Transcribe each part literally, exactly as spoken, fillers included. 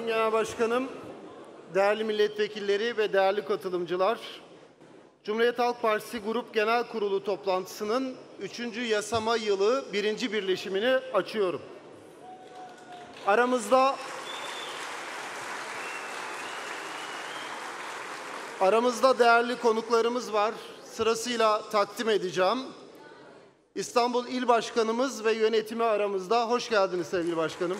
Sayın Genel Başkanım, değerli milletvekilleri ve değerli katılımcılar, Cumhuriyet Halk Partisi Grup Genel Kurulu toplantısının üçüncü yasama yılı birinci birleşimini açıyorum. Aramızda aramızda değerli konuklarımız var. Sırasıyla takdim edeceğim. İstanbul İl Başkanımız ve yönetimi aramızda. Hoş geldiniz sevgili başkanım.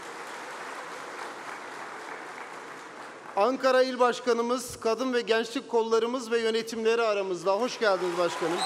Ankara İl Başkanımız, Kadın ve Gençlik Kollarımız ve yönetimleri aramızda. Hoş geldiniz başkanım.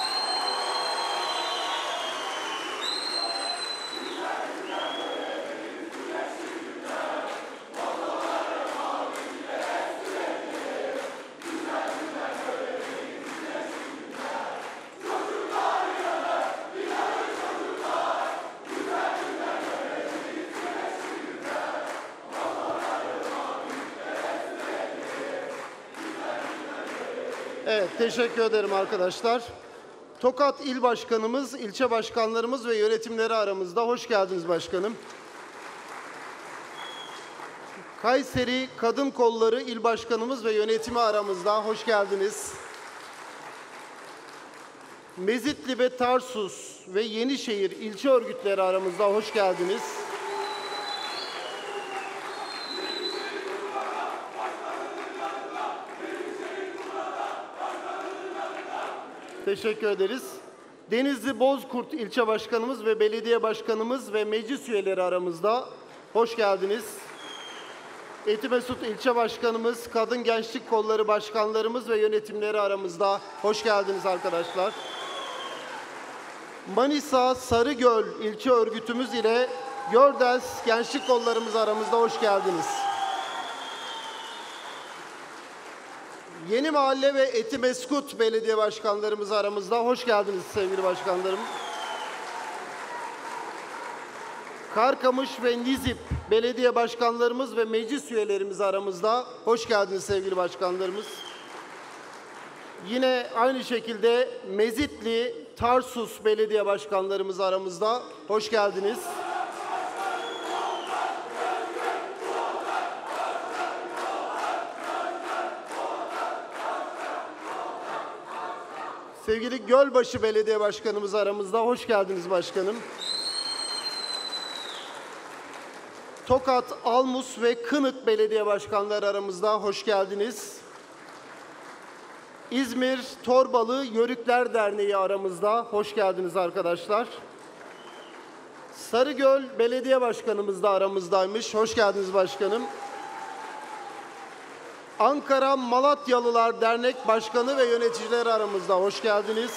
Evet, teşekkür ederim arkadaşlar. Tokat İl Başkanımız, ilçe başkanlarımız ve yönetimleri aramızda. Hoş geldiniz başkanım. Kayseri Kadın Kolları İl Başkanımız ve yönetimi aramızda. Hoş geldiniz. Mezitli ve Tarsus ve Yenişehir ilçe örgütleri aramızda. Hoş geldiniz. Teşekkür ederiz. Denizli Bozkurt ilçe başkanımız ve belediye başkanımız ve meclis üyeleri aramızda. Hoş geldiniz. Etimesut ilçe başkanımız, kadın gençlik kolları başkanlarımız ve yönetimleri aramızda. Hoş geldiniz arkadaşlar. Manisa Sarıgöl ilçe örgütümüz ile Gördels gençlik kollarımız aramızda. Hoş geldiniz. Yeni Mahalle ve Etimeskut belediye başkanlarımız aramızda. Hoş geldiniz sevgili başkanlarım. Karkamış ve Nizip belediye başkanlarımız ve meclis üyelerimiz aramızda. Hoş geldiniz sevgili başkanlarımız. Yine aynı şekilde Mezitli, Tarsus belediye başkanlarımız aramızda. Hoş geldiniz. Sevgili Gölbaşı Belediye Başkanımız aramızda. Hoş geldiniz başkanım. Tokat, Almus ve Kınık Belediye Başkanları aramızda. Hoş geldiniz. İzmir, Torbalı Yörükler Derneği aramızda. Hoş geldiniz arkadaşlar. Sarıgöl Belediye Başkanımız da aramızdaymış. Hoş geldiniz başkanım. Ankara Malatyalılar Dernek Başkanı ve yöneticileri aramızda. Hoş geldiniz.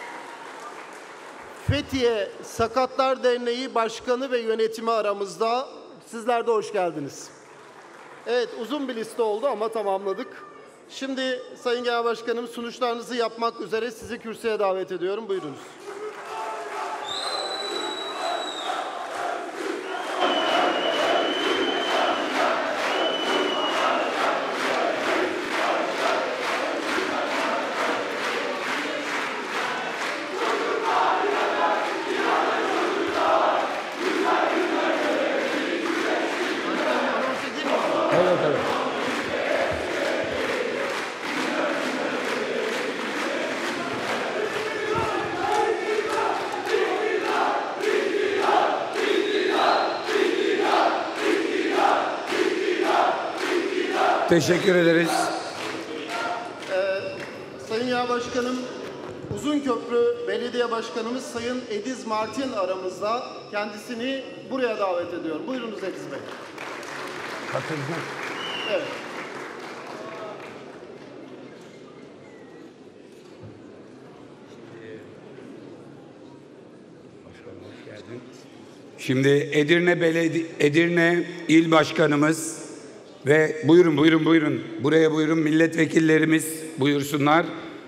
Fethiye Sakatlar Derneği Başkanı ve yönetimi aramızda. Sizler de hoş geldiniz. Evet, uzun bir liste oldu ama tamamladık. Şimdi Sayın Genel Başkanım, sunuşlarınızı yapmak üzere sizi kürsüye davet ediyorum. Buyurunuz. Teşekkür ederiz. Ee, Sayın Genel Başkanım, Uzunköprü Belediye Başkanımız Sayın Ediz Martin aramızda. Kendisini buraya davet ediyorum. Buyurunuz Ediz Bey. Katıldım. Evet. Başkanım hoş geldin. Şimdi Edirne Belediye Edirne İl Başkanımız ve buyurun buyurun buyurun. Buraya buyurun, milletvekillerimiz buyursunlar.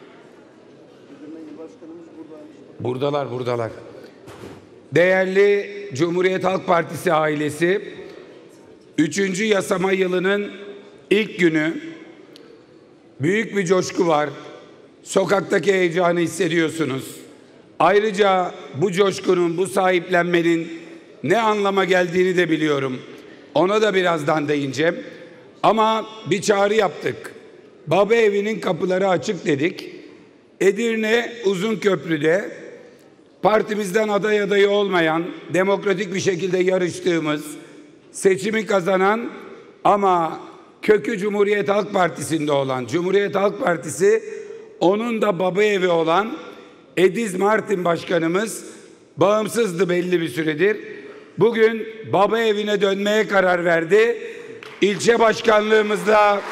Buradalar, buradalar. Değerli Cumhuriyet Halk Partisi ailesi, üçüncü yasama yılının ilk günü, büyük bir coşku var. Sokaktaki heyecanı hissediyorsunuz. Ayrıca bu coşkunun, bu sahiplenmenin ne anlama geldiğini de biliyorum. Ona da birazdan değineceğim. Ama bir çağrı yaptık. Baba evinin kapıları açık dedik. Edirne Uzunköprü'de partimizden aday adayı olmayan, demokratik bir şekilde yarıştığımız, seçimi kazanan ama kökü Cumhuriyet Halk Partisi'nde olan, Cumhuriyet Halk Partisi onun da baba evi olan Ediz Martin Başkanımız bağımsızdı belli bir süredir. Bugün baba evine dönmeye karar verdi. İlçe başkanlığımızda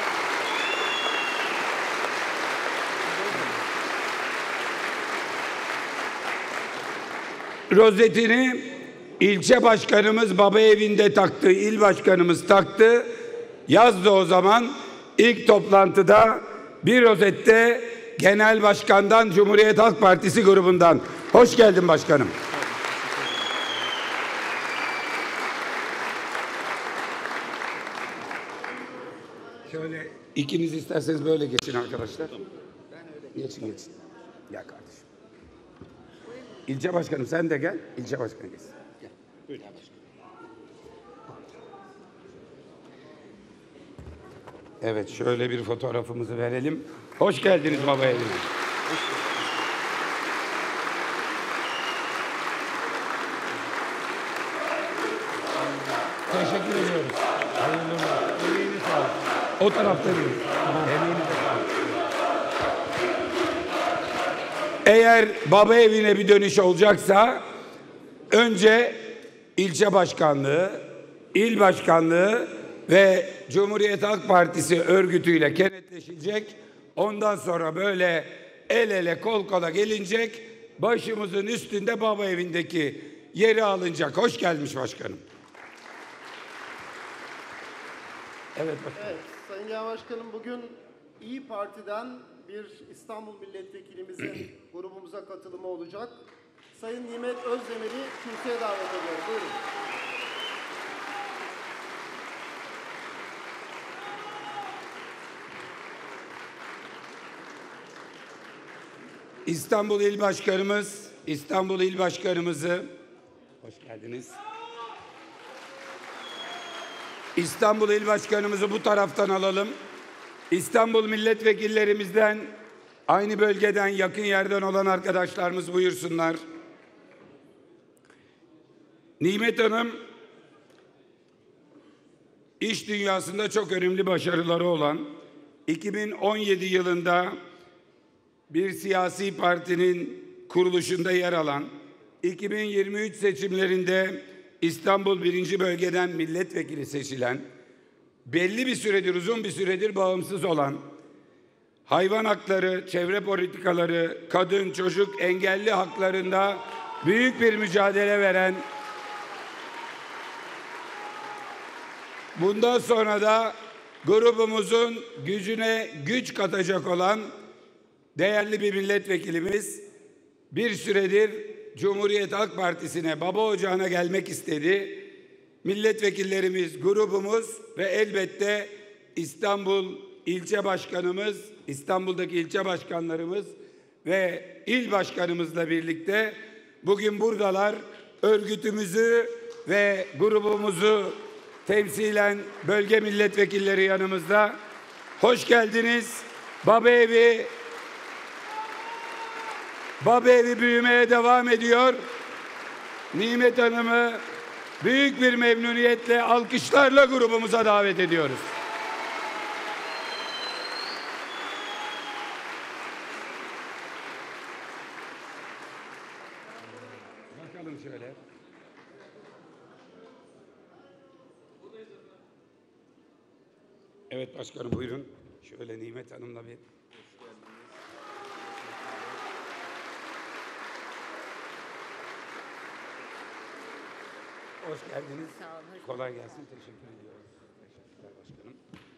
rozetini ilçe başkanımız baba evinde taktı, il başkanımız taktı. Yazdı o zaman ilk toplantıda bir rozette genel başkandan Cumhuriyet Halk Partisi grubundan. Hoş geldin başkanım. Şöyle ikiniz isterseniz böyle geçin arkadaşlar. Geçin geçin. Gel kardeşim. İlçe başkanım sen de gel. İlçe başkanı gel. Gel. Buyurun başkanım. Evet şöyle bir fotoğrafımızı verelim. Hoş geldiniz baba evine. Teşekkür ediyoruz. Hayırlı olsun. Emeğini sağlık. O tarafta değil. Tamam. Emeğinize sağlık. Eğer baba evine bir dönüş olacaksa önce ilçe başkanlığı, il başkanlığı ve Cumhuriyet Halk Partisi örgütüyle kenetleşilecek. Ondan sonra böyle el ele kol kola gelinecek. Başımızın üstünde baba evindeki yeri alınacak. Hoş gelmiş başkanım. Evet başkanım. Evet, Sayın Genel Başkanım bugün İyi Parti'den bir İstanbul milletvekilimizin grubumuza katılımı olacak. Sayın Nimet Özdemir'i kürsüye davet ediyoruz. Buyurun. İstanbul İl Başkanımız, İstanbul İl Başkanımızı hoş geldiniz. İstanbul İl Başkanımızı bu taraftan alalım. İstanbul milletvekillerimizden aynı bölgeden yakın yerden olan arkadaşlarımız buyursunlar. Nimet Hanım iş dünyasında çok önemli başarıları olan iki bin on yedi yılında bir siyasi partinin kuruluşunda yer alan, iki bin yirmi üç seçimlerinde İstanbul birinci Bölgeden milletvekili seçilen, belli bir süredir, uzun bir süredir bağımsız olan, hayvan hakları, çevre politikaları, kadın, çocuk, engelli haklarında büyük bir mücadele veren, bundan sonra da grubumuzun gücüne güç katacak olan değerli bir milletvekilimiz, bir süredir Cumhuriyet Halk Partisi'ne, baba ocağına gelmek istedi. Milletvekillerimiz, grubumuz ve elbette İstanbul ilçe başkanımız, İstanbul'daki ilçe başkanlarımız ve il başkanımızla birlikte bugün buradalar. Örgütümüzü ve grubumuzu temsilen bölge milletvekilleri yanımızda. Hoş geldiniz. Baba evi Baba evi büyümeye devam ediyor. Nimet Hanım'ı büyük bir memnuniyetle, alkışlarla grubumuza davet ediyoruz. Bakalım şöyle. Evet başkanım buyurun. Şöyle Nimet Hanım'la bir... Hoş geldiniz. Sağ olun. Hoş Kolay gelsin. Teşekkür ediyoruz. Teşekkürler başkanım.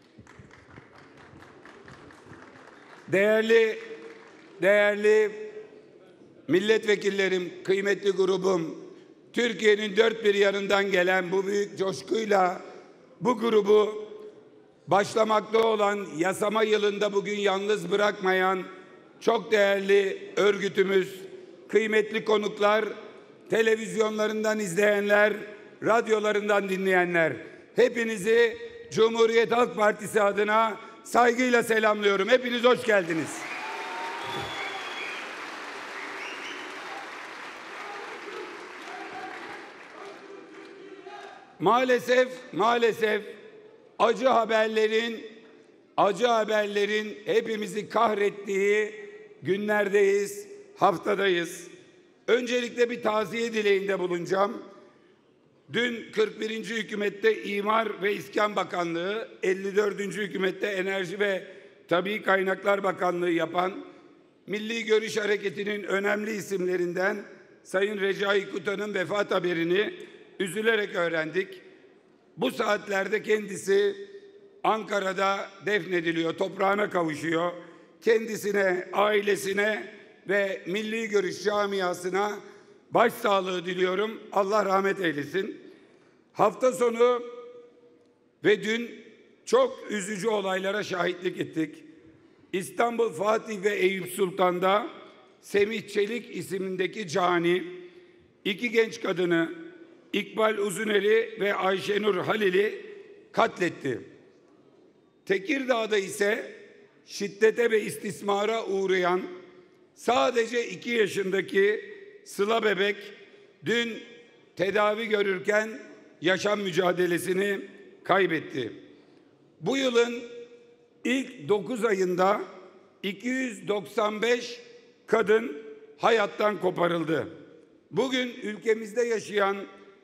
Değerli, değerli milletvekillerim, kıymetli grubum, Türkiye'nin dört bir yanından gelen bu büyük coşkuyla bu grubu başlamakta olan yasama yılında bugün yalnız bırakmayan çok değerli örgütümüz, kıymetli konuklar, televizyonlarından izleyenler, radyolarından dinleyenler, hepinizi Cumhuriyet Halk Partisi adına saygıyla selamlıyorum. Hepiniz hoş geldiniz. Maalesef, maalesef acı haberlerin, acı haberlerin hepimizi kahrettiği günlerdeyiz, haftadayız. Öncelikle bir taziye dileğinde bulunacağım. Dün kırk birinci hükümette İmar ve İskan Bakanlığı, elli dördüncü hükümette Enerji ve Tabii Kaynaklar Bakanlığı yapan Milli Görüş Hareketi'nin önemli isimlerinden Sayın Recai Kutan'ın vefat haberini üzülerek öğrendik. Bu saatlerde kendisi Ankara'da defnediliyor, toprağına kavuşuyor. Kendisine, ailesine ve Milli Görüş camiasına başsağlığı diliyorum. Allah rahmet eylesin. Hafta sonu ve dün çok üzücü olaylara şahitlik ettik. İstanbul Fatih ve Eyüp Sultan'da Semih Çelik isimindeki cani iki genç kadını İkbal Uzuneli ve Ayşenur Halil'i katletti. Tekirdağ'da ise şiddete ve istismara uğrayan sadece iki yaşındaki Sıla bebek dün tedavi görürken yaşam mücadelesini kaybetti. Bu yılın ilk dokuz ayında iki yüz doksan beş kadın hayattan koparıldı. Bugün ülkemizde yaşayan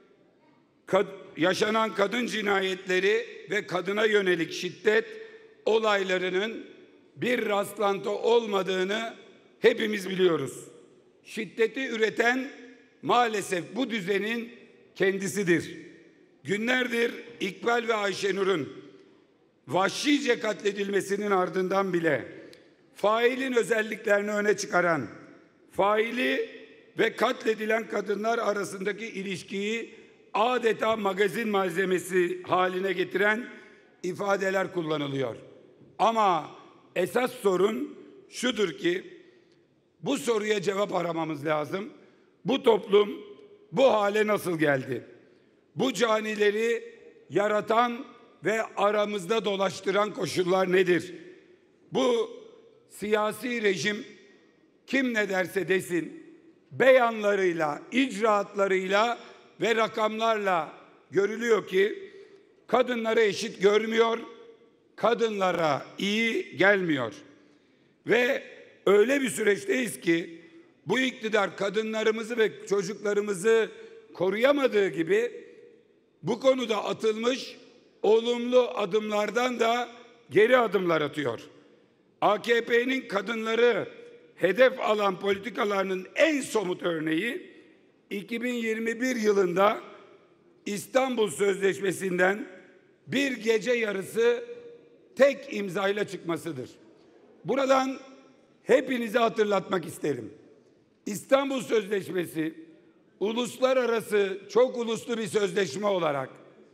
yaşanan kadın cinayetleri ve kadına yönelik şiddet olaylarının bir rastlantı olmadığını hepimiz biliyoruz. Şiddeti üreten maalesef bu düzenin kendisidir. Günlerdir İkbal ve Ayşenur'un vahşice katledilmesinin ardından bile failin özelliklerini öne çıkaran, faili ve katledilen kadınlar arasındaki ilişkiyi adeta magazin malzemesi haline getiren ifadeler kullanılıyor. Ama esas sorun şudur ki bu soruya cevap aramamız lazım. Bu toplum bu hale nasıl geldi? Bu canileri yaratan ve aramızda dolaştıran koşullar nedir? Bu siyasi rejim kim ne derse desin beyanlarıyla, icraatlarıyla ve rakamlarla görülüyor ki kadınları eşit görmüyor, kadınlara iyi gelmiyor. Ve öyle bir süreçteyiz ki bu iktidar kadınlarımızı ve çocuklarımızı koruyamadığı gibi bu konuda atılmış olumlu adımlardan da geri adımlar atıyor. A K P'nin kadınları hedef alan politikalarının en somut örneği iki bin yirmi bir yılında İstanbul Sözleşmesi'nden bir gece yarısı tek imzayla çıkmasıdır. Buradan hepinize hatırlatmak isterim. İstanbul Sözleşmesi uluslararası çok uluslu bir sözleşme olarak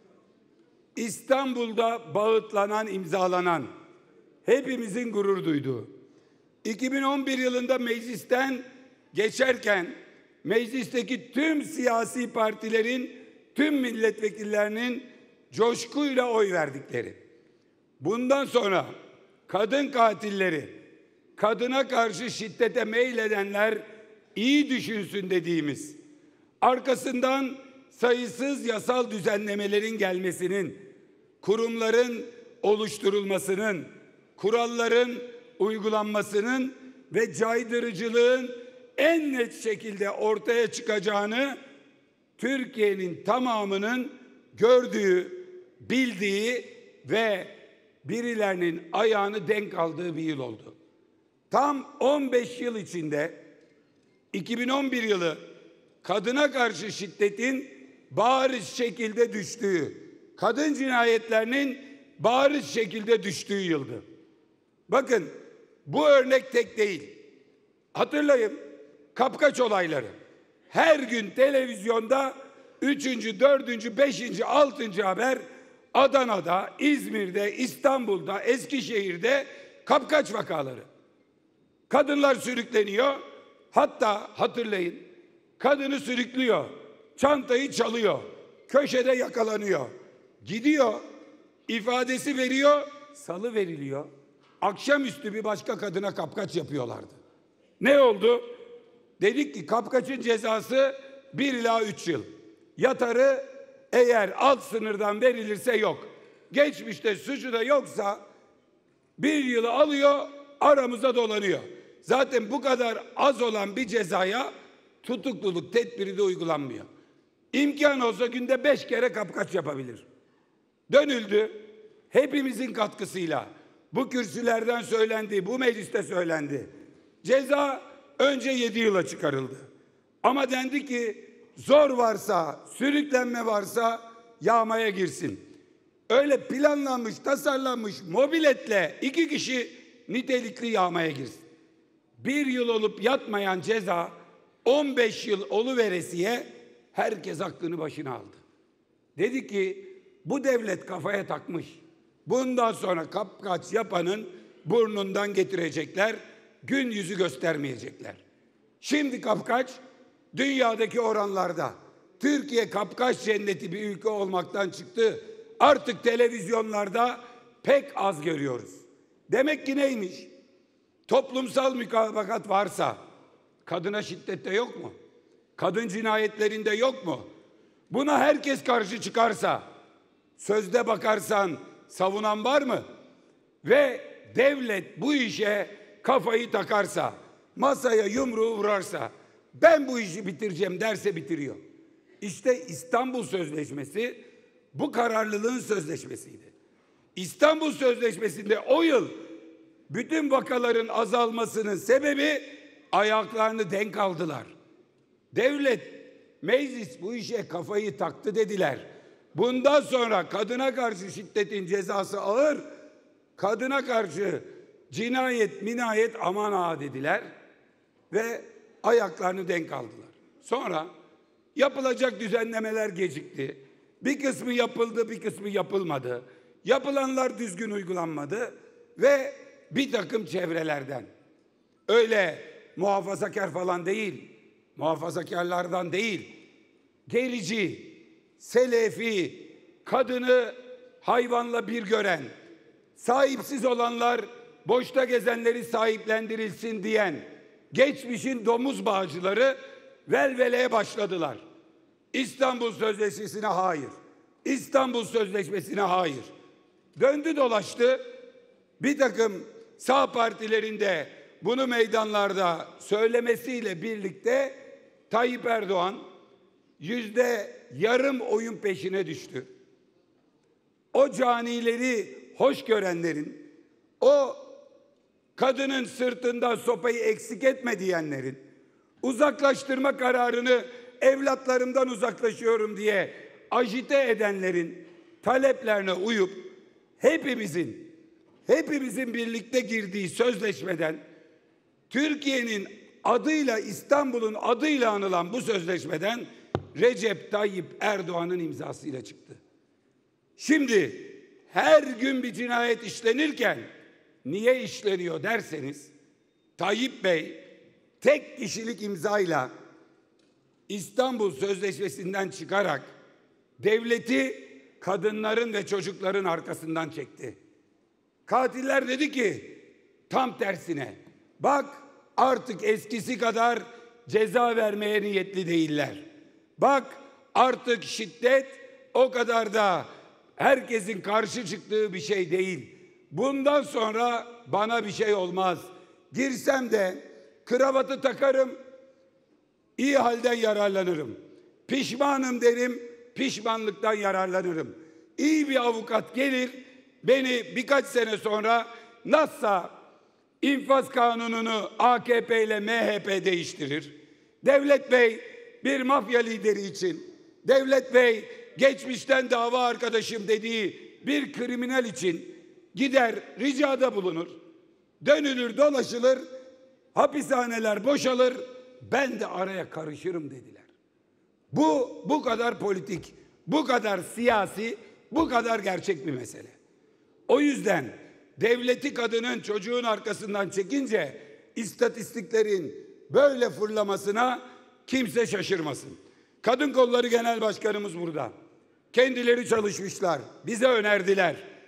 İstanbul'da bağıtlanan, imzalanan, hepimizin gurur duyduğu, iki bin on bir yılında meclisten geçerken meclisteki tüm siyasi partilerin, tüm milletvekillerinin coşkuyla oy verdikleri, bundan sonra kadın katilleri, kadına karşı şiddete meyledenler iyi düşünsün dediğimiz, arkasından sayısız yasal düzenlemelerin gelmesinin, kurumların oluşturulmasının, kuralların uygulanmasının ve caydırıcılığın en net şekilde ortaya çıkacağını Türkiye'nin tamamının gördüğü, bildiği ve birilerinin ayağını denk aldığı bir yıl oldu. Tam on beş yıl içinde iki bin on bir yılı kadına karşı şiddetin bariz şekilde düştüğü, kadın cinayetlerinin bariz şekilde düştüğü yıldı. Bakın bu örnek tek değil. Hatırlayın kapkaç olayları. Her gün televizyonda üçüncü, dördüncü, beşinci, altıncı haber Adana'da, İzmir'de, İstanbul'da, Eskişehir'de kapkaç vakaları. Kadınlar sürükleniyor. Hatta hatırlayın kadını sürüklüyor. Çantayı çalıyor. Köşede yakalanıyor. Gidiyor ifadesi veriyor, salı veriliyor. Akşamüstü bir başka kadına kapkaç yapıyorlardı. Ne oldu? Dedik ki kapkaçın cezası bir ila üç yıl. Yatarı eğer alt sınırdan verilirse yok. Geçmişte suçu da yoksa bir yılı alıyor, aramıza dolanıyor. Zaten bu kadar az olan bir cezaya tutukluluk tedbiri de uygulanmıyor. İmkan olsa günde beş kere kapkaç yapabilir. Dönüldü. Hepimizin katkısıyla bu kürsülerden söylendi, bu mecliste söylendi. Ceza önce yedi yıla çıkarıldı. Ama dendi ki zor varsa, sürüklenme varsa yağmaya girsin. Öyle planlanmış, tasarlanmış mobiletle iki kişi nitelikli yağmaya girsin. Bir yıl olup yatmayan ceza on beş yıl oluveresiye herkes aklını başına aldı. Dedi ki bu devlet kafaya takmış. Bundan sonra kapkaç yapanın burnundan getirecekler, gün yüzü göstermeyecekler. Şimdi kapkaç dünyadaki oranlarda Türkiye kapkaç cenneti bir ülke olmaktan çıktı. Artık televizyonlarda pek az görüyoruz. Demek ki neymiş? Toplumsal mutabakat varsa kadına şiddette yok mu? Kadın cinayetlerinde yok mu? Buna herkes karşı çıkarsa, sözde bakarsan savunan var mı? Ve devlet bu işe kafayı takarsa, masaya yumruğu vurarsa, ben bu işi bitireceğim derse bitiriyor. İşte İstanbul Sözleşmesi bu kararlılığın sözleşmesiydi. İstanbul Sözleşmesi'nde o yıl bütün vakaların azalmasının sebebi ayaklarını denk aldılar. Devlet, meclis bu işe kafayı taktı dediler. Bundan sonra kadına karşı şiddetin cezası ağır, kadına karşı cinayet, minayet aman ha dediler ve ayaklarını denk aldılar. Sonra yapılacak düzenlemeler gecikti. Bir kısmı yapıldı, bir kısmı yapılmadı. Yapılanlar düzgün uygulanmadı ve bir takım çevrelerden, öyle muhafazakar falan değil, muhafazakarlardan değil, gerici, selefi, kadını hayvanla bir gören, sahipsiz olanlar boşta gezenleri sahiplendirilsin diyen geçmişin domuz bağcıları velveleye başladılar. İstanbul Sözleşmesi'ne hayır, İstanbul Sözleşmesi'ne hayır. Döndü dolaştı, bir takım sağ partilerinde bunu meydanlarda söylemesiyle birlikte Tayyip Erdoğan yüzde yarım oyun peşine düştü. O canileri hoş görenlerin, o kadının sırtından sopayı eksik etme diyenlerin, uzaklaştırma kararını evlatlarımdan uzaklaşıyorum diye ajite edenlerin taleplerine uyup hepimizin hepimizin birlikte girdiği sözleşmeden, Türkiye'nin adıyla, İstanbul'un adıyla anılan bu sözleşmeden Recep Tayyip Erdoğan'ın imzasıyla çıktı. Şimdi her gün bir cinayet işlenirken niye işleniyor derseniz, Tayyip Bey tek kişilik imzayla İstanbul Sözleşmesi'nden çıkarak devleti kadınların ve çocukların arkasından çekti. Katiller dedi ki tam tersine, bak artık eskisi kadar ceza vermeye niyetli değiller. Bak artık şiddet o kadar da herkesin karşı çıktığı bir şey değil. Bundan sonra bana bir şey olmaz. Girsem de kravatı takarım, iyi halden yararlanırım. Pişmanım derim, pişmanlıktan yararlanırım. İyi bir avukat gelir, beni birkaç sene sonra nasılsa infaz kanununu A K P ile M H P değiştirir. Devlet Bey bir mafya lideri için, Devlet Bey geçmişten dava arkadaşım dediği bir kriminal için gider ricada bulunur. Dönülür dolaşılır, hapishaneler boşalır, ben de araya karışırım dediler. Bu bu kadar politik, bu kadar siyasi, bu kadar gerçek bir mesele. O yüzden devleti kadının çocuğun arkasından çekince istatistiklerin böyle fırlamasına kimse şaşırmasın. Kadın Kolları Genel Başkanımız burada. Kendileri çalışmışlar, bize önerdiler.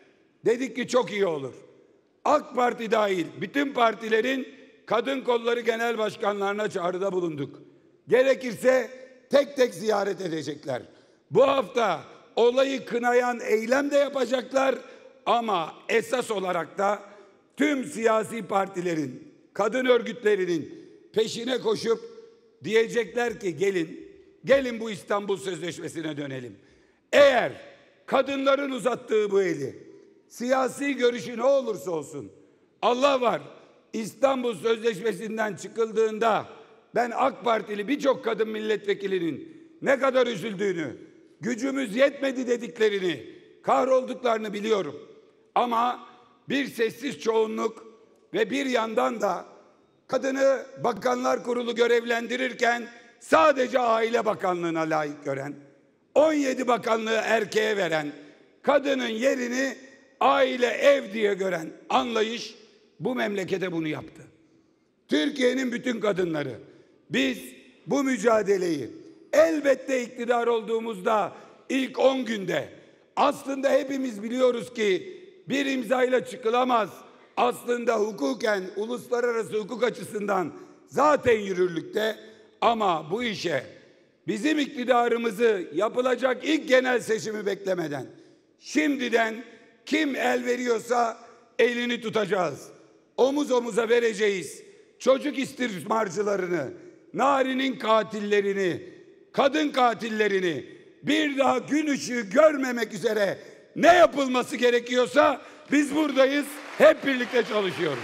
Dedik ki çok iyi olur. AK Parti dahil bütün partilerin kadın kolları genel başkanlarına çağrıda bulunduk. Gerekirse tek tek ziyaret edecekler. Bu hafta olayı kınayan eylem de yapacaklar ama esas olarak da tüm siyasi partilerin, kadın örgütlerinin peşine koşup diyecekler ki gelin, gelin bu İstanbul Sözleşmesi'ne dönelim. Eğer kadınların uzattığı bu eli, siyasi görüşü ne olursa olsun, Allah var, İstanbul Sözleşmesi'nden çıkıldığında ben AK Partili birçok kadın milletvekilinin ne kadar üzüldüğünü, gücümüz yetmedi dediklerini, kahrolduklarını biliyorum. Ama bir sessiz çoğunluk ve bir yandan da kadını Bakanlar Kurulu görevlendirirken sadece Aile Bakanlığı'na layık gören, on yedi bakanlığı erkeğe veren, kadının yerini aile, ev diye gören anlayış bu memlekete bunu yaptı. Türkiye'nin bütün kadınları, biz bu mücadeleyi elbette iktidar olduğumuzda ilk on günde, aslında hepimiz biliyoruz ki bir imzayla çıkılamaz. Aslında hukuken, uluslararası hukuk açısından zaten yürürlükte, ama bu işe bizim iktidarımızı yapılacak ilk genel seçimi beklemeden şimdiden kim el veriyorsa elini tutacağız. Omuz omuza vereceğiz. Çocuk istismarcılarını, Nari'nin katillerini, kadın katillerini bir daha gün ışığı görmemek üzere ne yapılması gerekiyorsa biz buradayız, hep birlikte çalışıyoruz.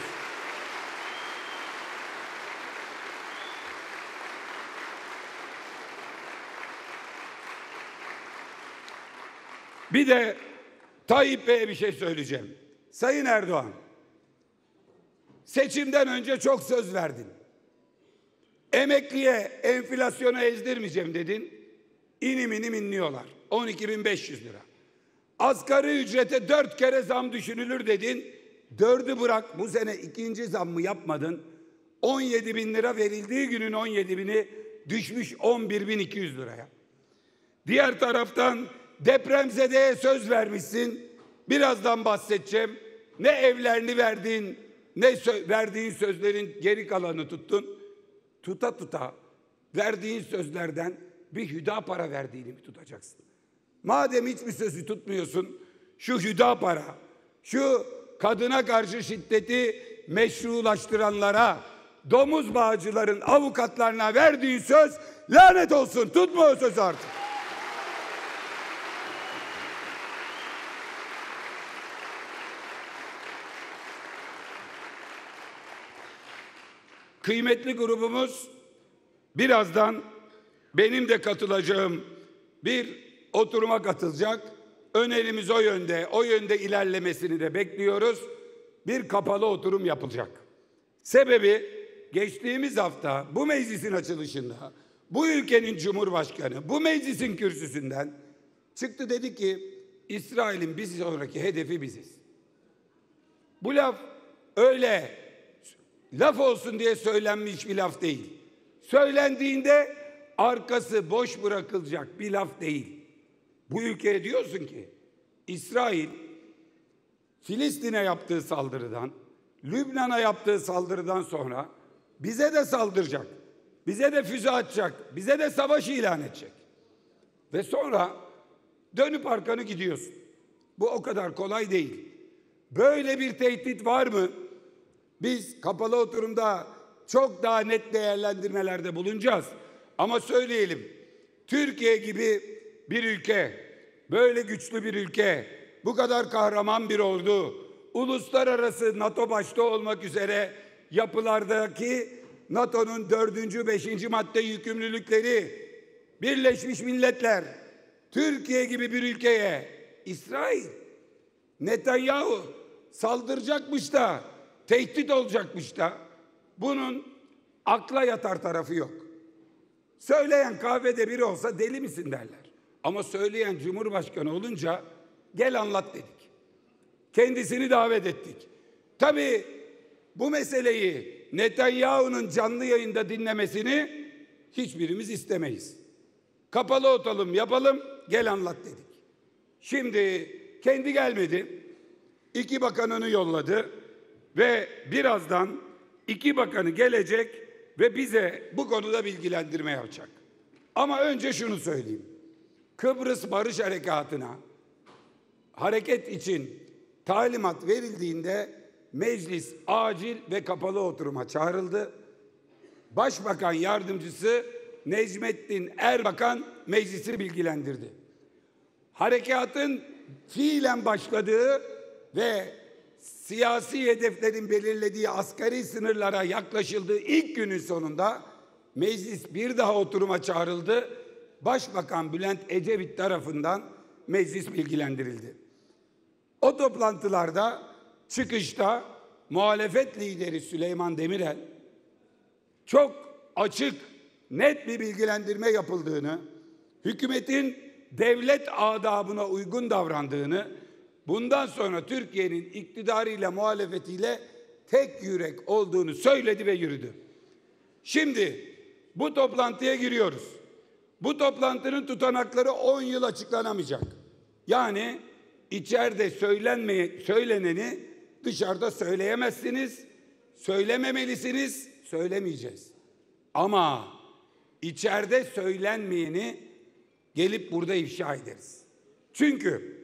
Bir de Tayyip Bey'e bir şey söyleyeceğim. Sayın Erdoğan, seçimden önce çok söz verdin. Emekliye enflasyonu ezdirmeyeceğim dedin. İnim inim inliyorlar. on iki bin beş yüz lira. Asgari ücrete dört kere zam düşünülür dedin. Dördü bırak, bu sene ikinci zammı yapmadın. on yedi bin lira verildiği günün on yedi bini düşmüş on bir bin iki yüz liraya. Diğer taraftan depremzedeye söz vermişsin. Birazdan bahsedeceğim. Ne evlerini verdin, ne sö- verdiğin sözlerin geri kalanı tuttun. Tuta tuta verdiğin sözlerden bir Hüdapara verdiğini mi tutacaksın? Madem hiçbir sözü tutmuyorsun, şu Hüdapara, şu kadına karşı şiddeti meşrulaştıranlara, domuz bağcıların avukatlarına verdiğin söz lanet olsun. Tutma o sözü artık. Kıymetli grubumuz birazdan benim de katılacağım bir oturuma katılacak. Önerimiz o yönde, o yönde ilerlemesini de bekliyoruz. Bir kapalı oturum yapılacak. Sebebi geçtiğimiz hafta bu meclisin açılışında bu ülkenin Cumhurbaşkanı bu meclisin kürsüsünden çıktı, dedi ki İsrail'in bir sonraki hedefi biziz. Bu laf öyle laf olsun diye söylenmiş bir laf değil. Söylendiğinde arkası boş bırakılacak bir laf değil. Bu ülkeye diyorsun ki İsrail Filistin'e yaptığı saldırıdan, Lübnan'a yaptığı saldırıdan sonra bize de saldıracak. Bize de füze atacak. Bize de savaş ilan edecek. Ve sonra dönüp arkanı gidiyorsun. Bu o kadar kolay değil. Böyle bir tehdit var mı? Biz kapalı oturumda çok daha net değerlendirmelerde bulunacağız. Ama söyleyelim, Türkiye gibi bir ülke, böyle güçlü bir ülke, bu kadar kahraman bir ordu, uluslararası NATO başta olmak üzere yapılardaki NATO'nun dördüncü, beşinci madde yükümlülükleri, Birleşmiş Milletler, Türkiye gibi bir ülkeye İsrail, Netanyahu saldıracakmış da, tehdit olacakmış da, bunun akla yatar tarafı yok. Söyleyen kahvede biri olsa deli misin derler. Ama söyleyen Cumhurbaşkanı olunca gel anlat dedik. Kendisini davet ettik. Tabii bu meseleyi Netanyahu'nun canlı yayında dinlemesini hiçbirimiz istemeyiz. Kapalı oturalım yapalım, gel anlat dedik. Şimdi kendi gelmedi. iki bakanını yolladı ve birazdan iki bakanı gelecek ve bize bu konuda bilgilendirme yapacak. Ama önce şunu söyleyeyim. Kıbrıs Barış Harekatı'na hareket için talimat verildiğinde meclis acil ve kapalı oturuma çağrıldı. Başbakan yardımcısı Necmettin Erbakan meclisi bilgilendirdi. Harekatın fiilen başladığı ve siyasi hedeflerin belirlediği asgari sınırlara yaklaşıldığı ilk günün sonunda meclis bir daha oturuma çağrıldı. Başbakan Bülent Ecevit tarafından meclis bilgilendirildi. O toplantılarda çıkışta muhalefet lideri Süleyman Demirel çok açık, net bir bilgilendirme yapıldığını, hükümetin devlet adabına uygun davrandığını, bundan sonra Türkiye'nin iktidarıyla muhalefetiyle tek yürek olduğunu söyledi ve yürüdü. Şimdi bu toplantıya giriyoruz. Bu toplantının tutanakları on yıl açıklanamayacak. Yani içeride söylenmeye, söyleneni dışarıda söyleyemezsiniz, söylememelisiniz, söylemeyeceğiz. Ama içeride söylenmeyeni gelip burada ifşa ederiz. Çünkü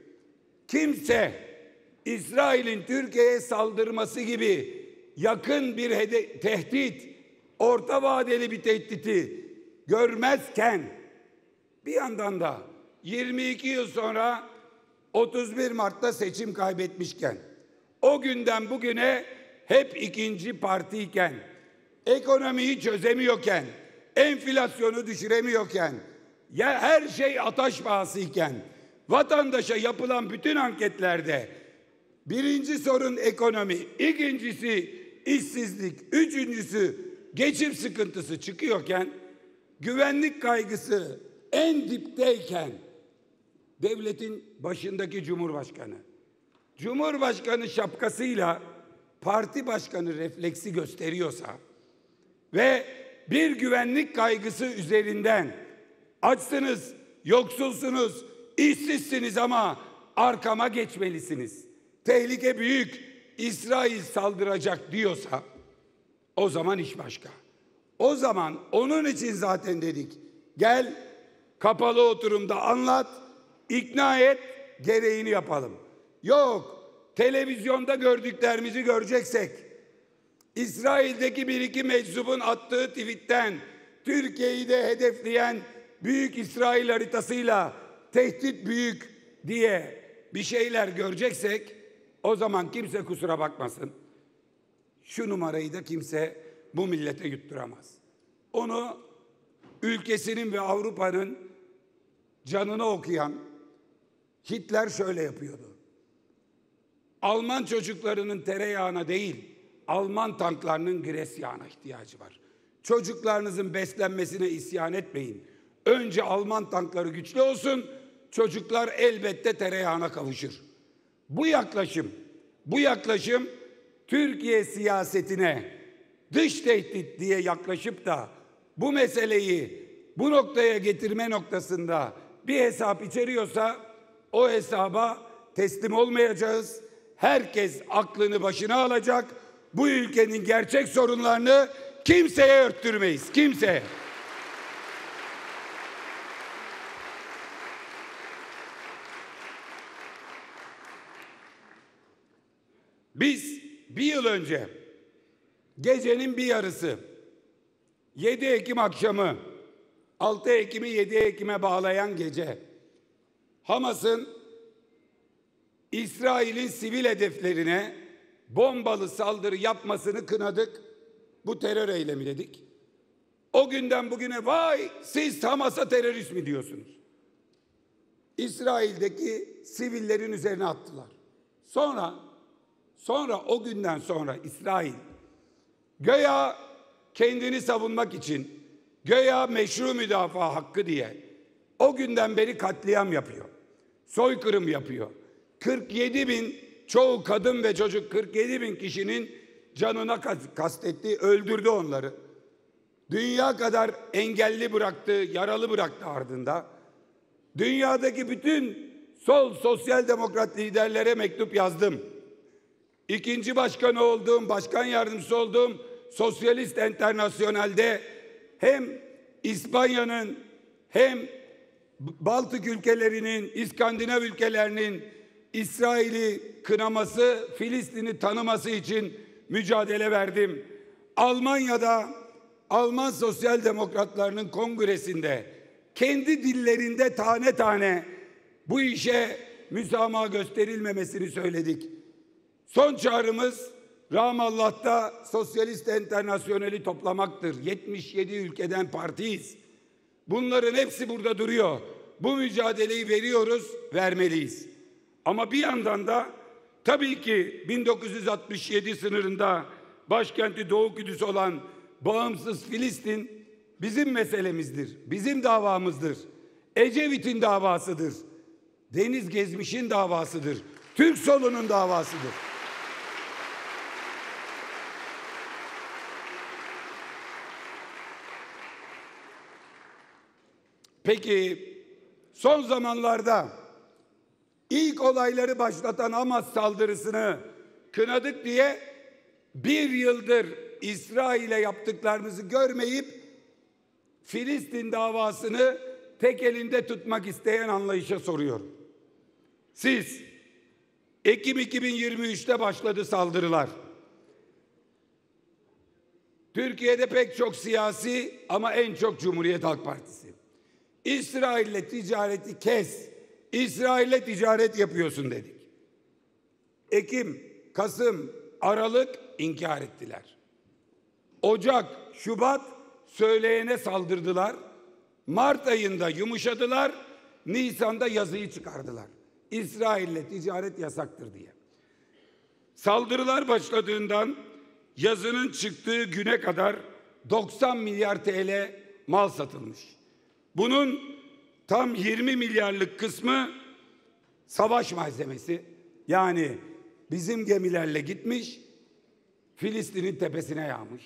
kimse İsrail'in Türkiye'ye saldırması gibi yakın bir hede- tehdit, orta vadeli bir tehditi görmezken bir yandan da yirmi iki yıl sonra otuz bir Mart'ta seçim kaybetmişken, o günden bugüne hep ikinci partiyken, ekonomiyi çözemiyorken, enflasyonu düşüremiyorken, ya her şey ataş pahasıyken, vatandaşa yapılan bütün anketlerde birinci sorun ekonomi, ikincisi işsizlik, üçüncüsü geçim sıkıntısı çıkıyorken, güvenlik kaygısı en dipteyken, devletin başındaki Cumhurbaşkanı, Cumhurbaşkanı şapkasıyla parti başkanı refleksi gösteriyorsa ve bir güvenlik kaygısı üzerinden açsınız, yoksulsunuz, işsizsiniz ama arkama geçmelisiniz, tehlike büyük, İsrail saldıracak diyorsa o zaman iş başka. O zaman onun için zaten dedik, gel kapalı oturumda anlat, ikna et, gereğini yapalım. Yok, televizyonda gördüklerimizi göreceksek, İsrail'deki bir iki meczubun attığı tweetten Türkiye'yi de hedefleyen büyük İsrail haritasıyla tehdit büyük diye bir şeyler göreceksek, o zaman kimse kusura bakmasın. Şu numarayı da kimse bu millete yutturamaz. Onu ülkesinin ve Avrupa'nın canını okuyan Hitler şöyle yapıyordu. Alman çocuklarının tereyağına değil, Alman tanklarının gres yağına ihtiyacı var. Çocuklarınızın beslenmesine isyan etmeyin. Önce Alman tankları güçlü olsun, çocuklar elbette tereyağına kavuşur. Bu yaklaşım, bu yaklaşım Türkiye siyasetine dış tehdit diye yaklaşıp da bu meseleyi bu noktaya getirme noktasında bir hesap içeriyorsa o hesaba teslim olmayacağız. Herkes aklını başına alacak. Bu ülkenin gerçek sorunlarını kimseye örttürmeyiz. Kimseye. Biz bir yıl önce gecenin bir yarısı yedi Ekim akşamı altı Ekim'i yedi Ekim'e bağlayan gece Hamas'ın İsrail'in sivil hedeflerine bombalı saldırı yapmasını kınadık. Bu terör eylemi dedik. O günden bugüne vay siz Hamas'a terörist mi diyorsunuz? İsrail'deki sivillerin üzerine attılar. Sonra sonra o günden sonra İsrail göya kendini savunmak için, göya meşru müdafaa hakkı diye o günden beri katliam yapıyor. Soykırım yapıyor. kırk yedi bin çoğu kadın ve çocuk kırk yedi bin kişinin canına kastetti, öldürdü onları. Dünya kadar engelli bıraktı, yaralı bıraktı ardında. Dünyadaki bütün sol sosyal demokrat liderlere mektup yazdım. ikinci başkanı olduğum, başkan yardımcısı olduğum Sosyalist Enternasyonel'de hem İspanya'nın hem Baltık ülkelerinin, İskandinav ülkelerinin İsrail'i kınaması, Filistin'i tanıması için mücadele verdim. Almanya'da Alman Sosyal Demokratlarının kongresinde kendi dillerinde tane tane bu işe müsamaha gösterilmemesini söyledik. Son çağrımız Ramallah'ta Sosyalist Enternasyonel'i toplamaktır. yetmiş yedi ülkeden partiyiz. Bunların hepsi burada duruyor. Bu mücadeleyi veriyoruz, vermeliyiz. Ama bir yandan da tabii ki bin dokuz yüz altmış yedi sınırında başkenti Doğu Kudüs olan bağımsız Filistin bizim meselemizdir, bizim davamızdır. Ecevit'in davasıdır. Deniz Gezmiş'in davasıdır. Türk solunun davasıdır. Peki son zamanlarda ilk olayları başlatan Hamas saldırısını kınadık diye bir yıldır İsrail'e yaptıklarımızı görmeyip Filistin davasını tek elinde tutmak isteyen anlayışa soruyorum. Siz Ekim iki bin yirmi üç'te başladı saldırılar. Türkiye'de pek çok siyasi ama en çok Cumhuriyet Halk Partisi. İsrail'le ticareti kes. İsrail'le ticaret yapıyorsun dedik. Ekim, Kasım, Aralık inkar ettiler. Ocak, Şubat söyleyene saldırdılar. Mart ayında yumuşadılar. Nisan'da yazıyı çıkardılar. İsrail'le ticaret yasaktır diye. Saldırılar başladığından yazının çıktığı güne kadar doksan milyar T L mal satılmış. Bunun tam yirmi milyarlık kısmı savaş malzemesi. Yani bizim gemilerle gitmiş, Filistin'in tepesine yağmış.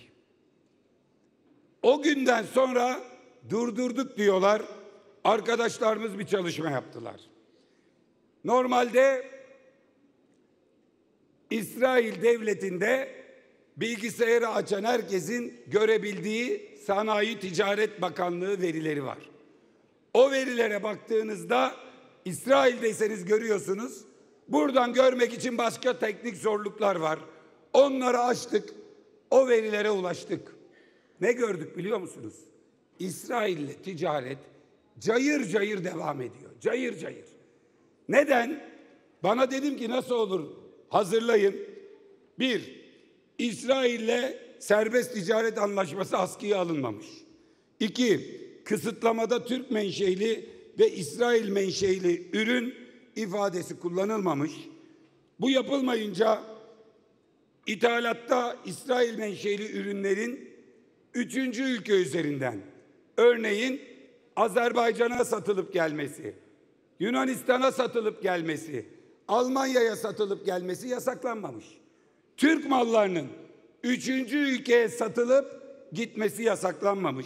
O günden sonra durdurduk diyorlar. Arkadaşlarımız bir çalışma yaptılar. Normalde İsrail devletinde bilgisayarı açan herkesin görebildiği Sanayi Ticaret Bakanlığı verileri var. O verilere baktığınızda İsrail'deyseniz görüyorsunuz. Buradan görmek için başka teknik zorluklar var. Onları açtık. O verilere ulaştık. Ne gördük biliyor musunuz? İsrail'le ticaret cayır cayır devam ediyor. Cayır cayır. Neden? Bana dedim ki nasıl olur? Hazırlayın. Bir, İsrail'le serbest ticaret anlaşması askıya alınmamış. İki, kısıtlamada Türk menşeli ve İsrail menşeli ürün ifadesi kullanılmamış. Bu yapılmayınca ithalatta İsrail menşeli ürünlerin üçüncü ülke üzerinden, örneğin Azerbaycan'a satılıp gelmesi, Yunanistan'a satılıp gelmesi, Almanya'ya satılıp gelmesi yasaklanmamış. Türk mallarının üçüncü ülkeye satılıp gitmesi yasaklanmamış.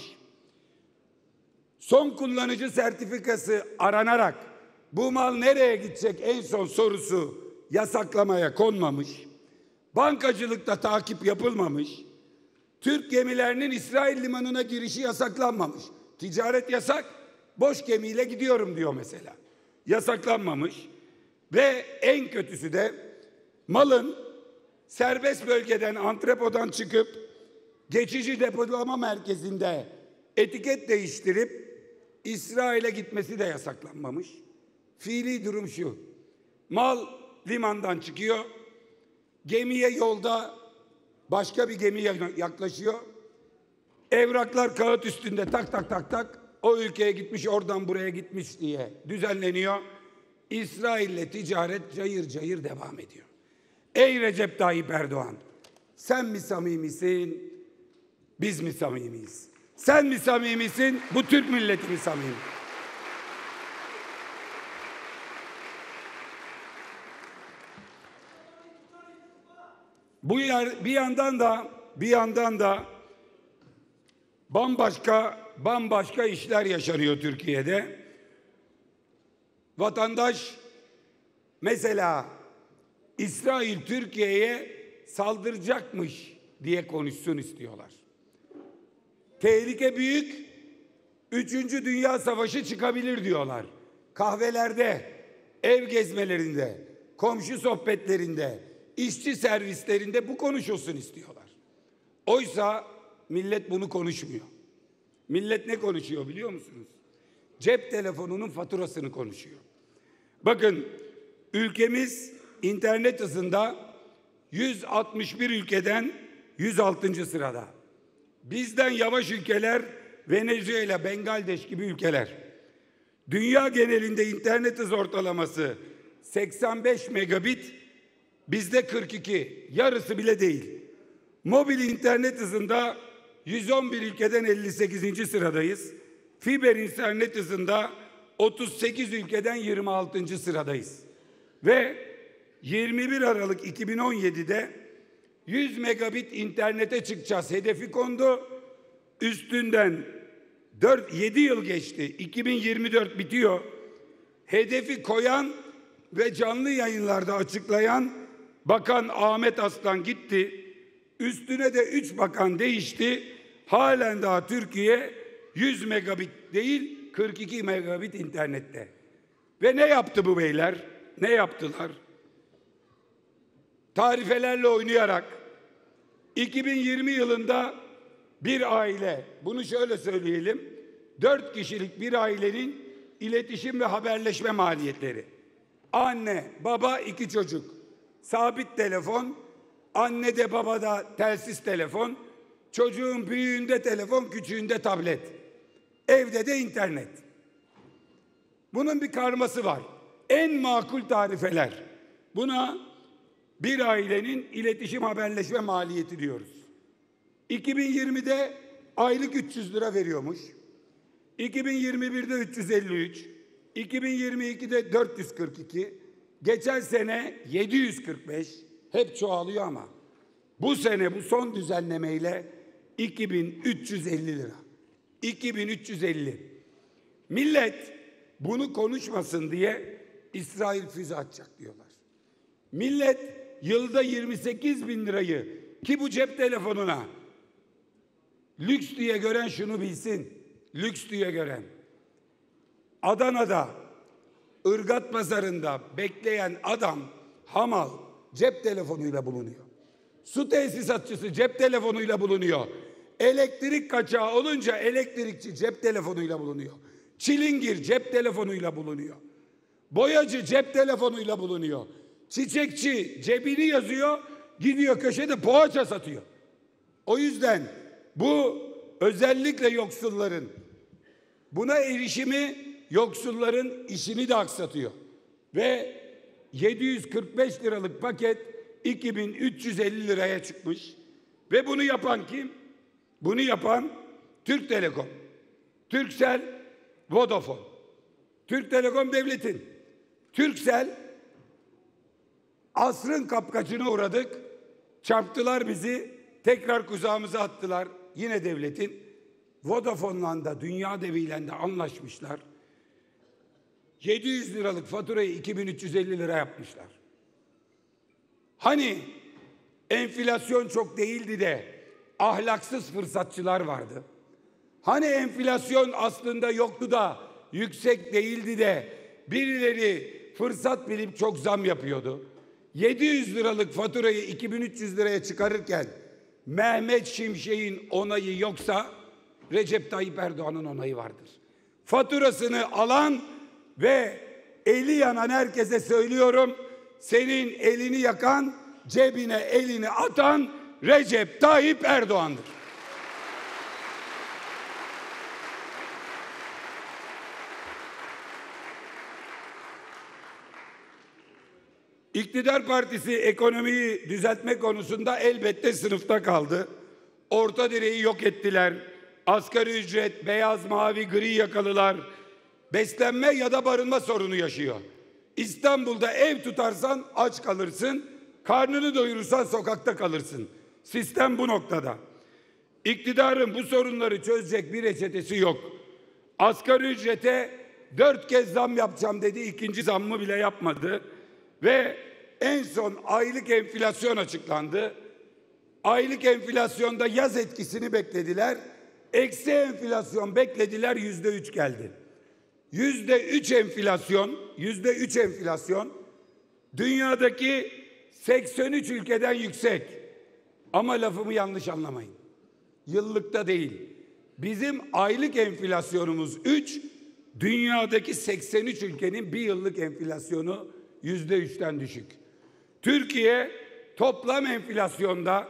Son kullanıcı sertifikası aranarak bu mal nereye gidecek en son sorusu yasaklamaya konmamış. Bankacılıkta takip yapılmamış. Türk gemilerinin İsrail limanına girişi yasaklanmamış. Ticaret yasak, boş gemiyle gidiyorum diyor mesela. Yasaklanmamış. Ve en kötüsü de malın serbest bölgeden, antrepodan çıkıp geçici depolama merkezinde etiket değiştirip İsrail'e gitmesi de yasaklanmamış. Fiili durum şu: mal limandan çıkıyor, gemiye yolda başka bir gemi yaklaşıyor. Evraklar kağıt üstünde tak tak tak tak o ülkeye gitmiş, oradan buraya gitmiş diye düzenleniyor. İsrail'le ticaret cayır cayır devam ediyor. Ey Recep Tayyip Erdoğan, sen mi samimisin, biz mi samimiyiz? Sen mi samimisin, bu Türk milleti mi samimi? Bu yer, bir yandan da bir yandan da bambaşka bambaşka işler yaşanıyor Türkiye'de. Vatandaş mesela İsrail Türkiye'ye saldıracakmış diye konuşsun istiyorlar. Tehlike büyük, Üçüncü Dünya Savaşı çıkabilir diyorlar. Kahvelerde, ev gezmelerinde, komşu sohbetlerinde, işçi servislerinde bu konuşulsun istiyorlar. Oysa millet bunu konuşmuyor. Millet ne konuşuyor biliyor musunuz? Cep telefonunun faturasını konuşuyor. Bakın, ülkemiz internet hızında yüz altmış bir ülkeden yüz altıncı sırada. Bizden yavaş ülkeler Venezuela, Bangladeş gibi ülkeler. Dünya genelinde internet hız ortalaması seksen beş megabit, bizde kırk iki, yarısı bile değil. Mobil internet hızında yüz on bir ülkeden elli sekizinci sıradayız. Fiber internet hızında otuz sekiz ülkeden yirmi altıncı sıradayız. Ve yirmi bir Aralık iki bin on yedi'de yüz megabit internete çıkacağız hedefi kondu. Üstünden dört yedi yıl geçti. iki bin yirmi dört bitiyor. Hedefi koyan ve canlı yayınlarda açıklayan Bakan Ahmet Aslan gitti. Üstüne de üç bakan değişti. Halen daha Türkiye yüz megabit değil kırk iki megabit internette. Ve ne yaptı bu beyler? Ne yaptılar? Tarifelerle oynayarak iki bin yirmi yılında bir aile, bunu şöyle söyleyelim, dört kişilik bir ailenin iletişim ve haberleşme maliyetleri. Anne, baba, iki çocuk. Sabit telefon, anne de baba da telsiz telefon, çocuğun büyüğünde telefon, küçüğünde tablet. Evde de internet. Bunun bir karması var. En makul tarifeler. Buna bir ailenin iletişim haberleşme maliyeti diyoruz. iki bin yirmi'de aylık üç yüz lira veriyormuş. iki bin yirmi bir'de üç yüz elli üç, iki bin yirmi iki'de dört yüz kırk iki, geçen sene yedi yüz kırk beş, hep çoğalıyor ama bu sene bu son düzenlemeyle iki bin üç yüz elli lira. iki bin üç yüz elli. Millet bunu konuşmasın diye İsrail füze atacak diyorlar. Millet yılda yirmi sekiz bin lirayı, ki bu cep telefonuna lüks diye gören şunu bilsin. Lüks diye gören. Adana'da, Irgat Pazarı'nda bekleyen adam, hamal, cep telefonuyla bulunuyor. Su tesisatçısı cep telefonuyla bulunuyor. Elektrik kaçağı olunca elektrikçi cep telefonuyla bulunuyor. Çilingir cep telefonuyla bulunuyor. Boyacı cep telefonuyla bulunuyor. Çiçekçi cebini yazıyor, gidiyor köşede poğaça satıyor. O yüzden bu özellikle yoksulların, buna erişimi yoksulların işini de aksatıyor. Ve yedi yüz kırk beş liralık paket iki bin üç yüz elli liraya çıkmış. Ve bunu yapan kim? Bunu yapan Türk Telekom, Turkcell, Vodafone. Türk Telekom devletin, Turkcell asrın kapkaçına uğradık. Çarptılar bizi, tekrar kucağımıza attılar. Yine devletin. Vodafone'la da dünya deviyle de anlaşmışlar. yedi yüz liralık faturayı iki bin üç yüz elli lira yapmışlar. Hani enflasyon çok değildi de ahlaksız fırsatçılar vardı. Hani enflasyon aslında yoktu da yüksek değildi de birileri fırsat bilip çok zam yapıyordu. yedi yüz liralık faturayı iki bin üç yüz liraya çıkarırken Mehmet Şimşek'in onayı yoksa Recep Tayyip Erdoğan'ın onayı vardır. Faturasını alan ve eli yanan herkese söylüyorum, senin elini yakan, cebine elini atan Recep Tayyip Erdoğan'dır. İktidar Partisi ekonomiyi düzeltme konusunda elbette sınıfta kaldı. Orta direği yok ettiler. Asgari ücret, beyaz, mavi, gri yakalılar beslenme ya da barınma sorunu yaşıyor. İstanbul'da ev tutarsan aç kalırsın, karnını doyurursan sokakta kalırsın. Sistem bu noktada. İktidarın bu sorunları çözecek bir reçetesi yok. Asgari ücrete dört kez zam yapacağım dedi, ikinci zammı bile yapmadı. Ve en son aylık enflasyon açıklandı. Aylık enflasyonda yaz etkisini beklediler. Eksi enflasyon beklediler, yüzde üç geldi. Yüzde üç enflasyon, yüzde üç enflasyon dünyadaki seksen üç ülkeden yüksek. Ama lafımı yanlış anlamayın. Yıllıkta değil. Bizim aylık enflasyonumuz üç, dünyadaki seksen üç ülkenin bir yıllık enflasyonu yüzde üçten düşük. Türkiye toplam enflasyonda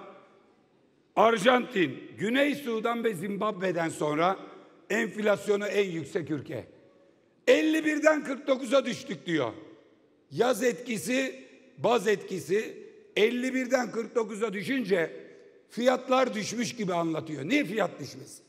Arjantin, Güney Sudan ve Zimbabwe'den sonra enflasyonu en yüksek ülke. elli birden kırk dokuza düştük diyor. Yaz etkisi, baz etkisi elli birden kırk dokuza düşünce fiyatlar düşmüş gibi anlatıyor. Niye fiyat düşmesi?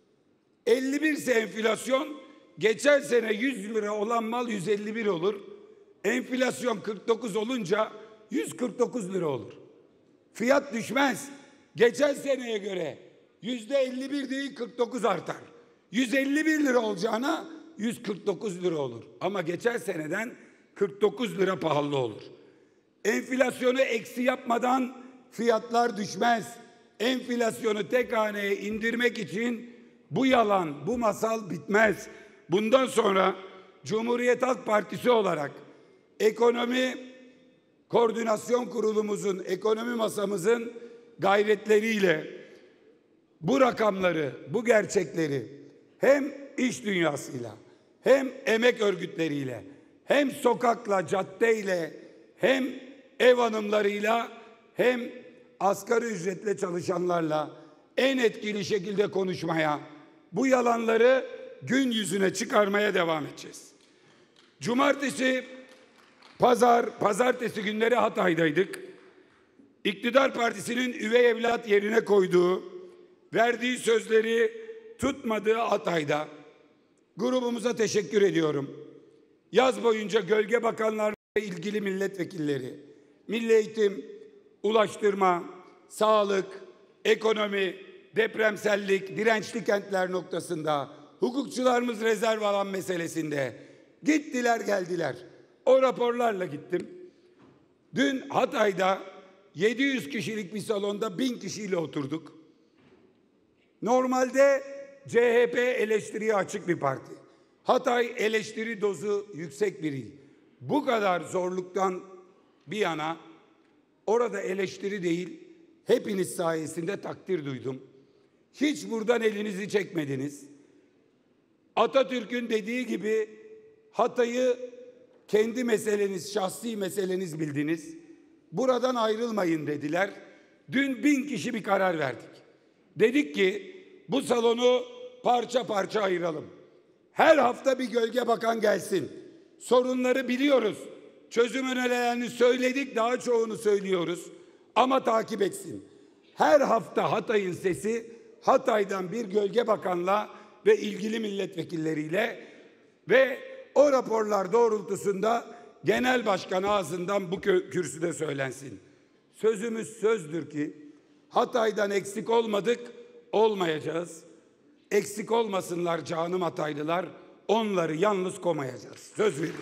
elli bir ise enflasyon, geçen sene yüz lira olan mal yüz elli bir olur. Enflasyon kırk dokuz olunca yüz kırk dokuz lira olur. Fiyat düşmez. Geçen seneye göre yüzde elli bir değil kırk dokuz artar. yüz elli bir lira olacağına yüz kırk dokuz lira olur. Ama geçen seneden kırk dokuz lira pahalı olur. Enflasyonu eksi yapmadan fiyatlar düşmez. Enflasyonu tek haneye indirmek için bu yalan, bu masal bitmez. Bundan sonra Cumhuriyet Halk Partisi olarak ekonomi koordinasyon kurulumuzun, ekonomi masamızın gayretleriyle bu rakamları, bu gerçekleri hem iş dünyasıyla, hem emek örgütleriyle, hem sokakla, caddeyle, hem ev hanımlarıyla, hem asgari ücretle çalışanlarla en etkili şekilde konuşmaya, bu yalanları gün yüzüne çıkarmaya devam edeceğiz. Cumartesi, pazar, pazartesi günleri Hatay'daydık. İktidar Partisi'nin üvey evlat yerine koyduğu, verdiği sözleri tutmadığı Hatay'da grubumuza teşekkür ediyorum. Yaz boyunca gölge bakanlarla ilgili milletvekilleri, Milli Eğitim, Ulaştırma, Sağlık, Ekonomi, depremsellik, dirençli kentler noktasında, hukukçularımız rezerv alan meselesinde gittiler geldiler. O raporlarla gittim. Dün Hatay'da yedi yüz kişilik bir salonda bin kişiyle oturduk. Normalde C H P eleştiriye açık bir parti. Hatay eleştiri dozu yüksek bir il. Bu kadar zorluktan bir yana orada eleştiri değil, hepiniz sayesinde takdir duydum. Hiç buradan elinizi çekmediniz. Atatürk'ün dediği gibi Hatay'ı kendi meseleniz, şahsi meseleniz bildiniz. Buradan ayrılmayın dediler. Dün bin kişi bir karar verdik. Dedik ki bu salonu parça parça ayıralım. Her hafta bir gölge bakan gelsin. Sorunları biliyoruz. Çözüm önerilerini söyledik, daha çoğunu söylüyoruz. Ama takip etsin. Her hafta Hatay'ın sesi Hatay'dan bir gölge bakanla ve ilgili milletvekilleriyle ve o raporlar doğrultusunda genel başkan ağzından bu kürsüde söylensin. Sözümüz sözdür ki Hatay'dan eksik olmadık, olmayacağız. Eksik olmasınlar canım Hataylılar, onları yalnız koymayacağız. Söz veriyoruz.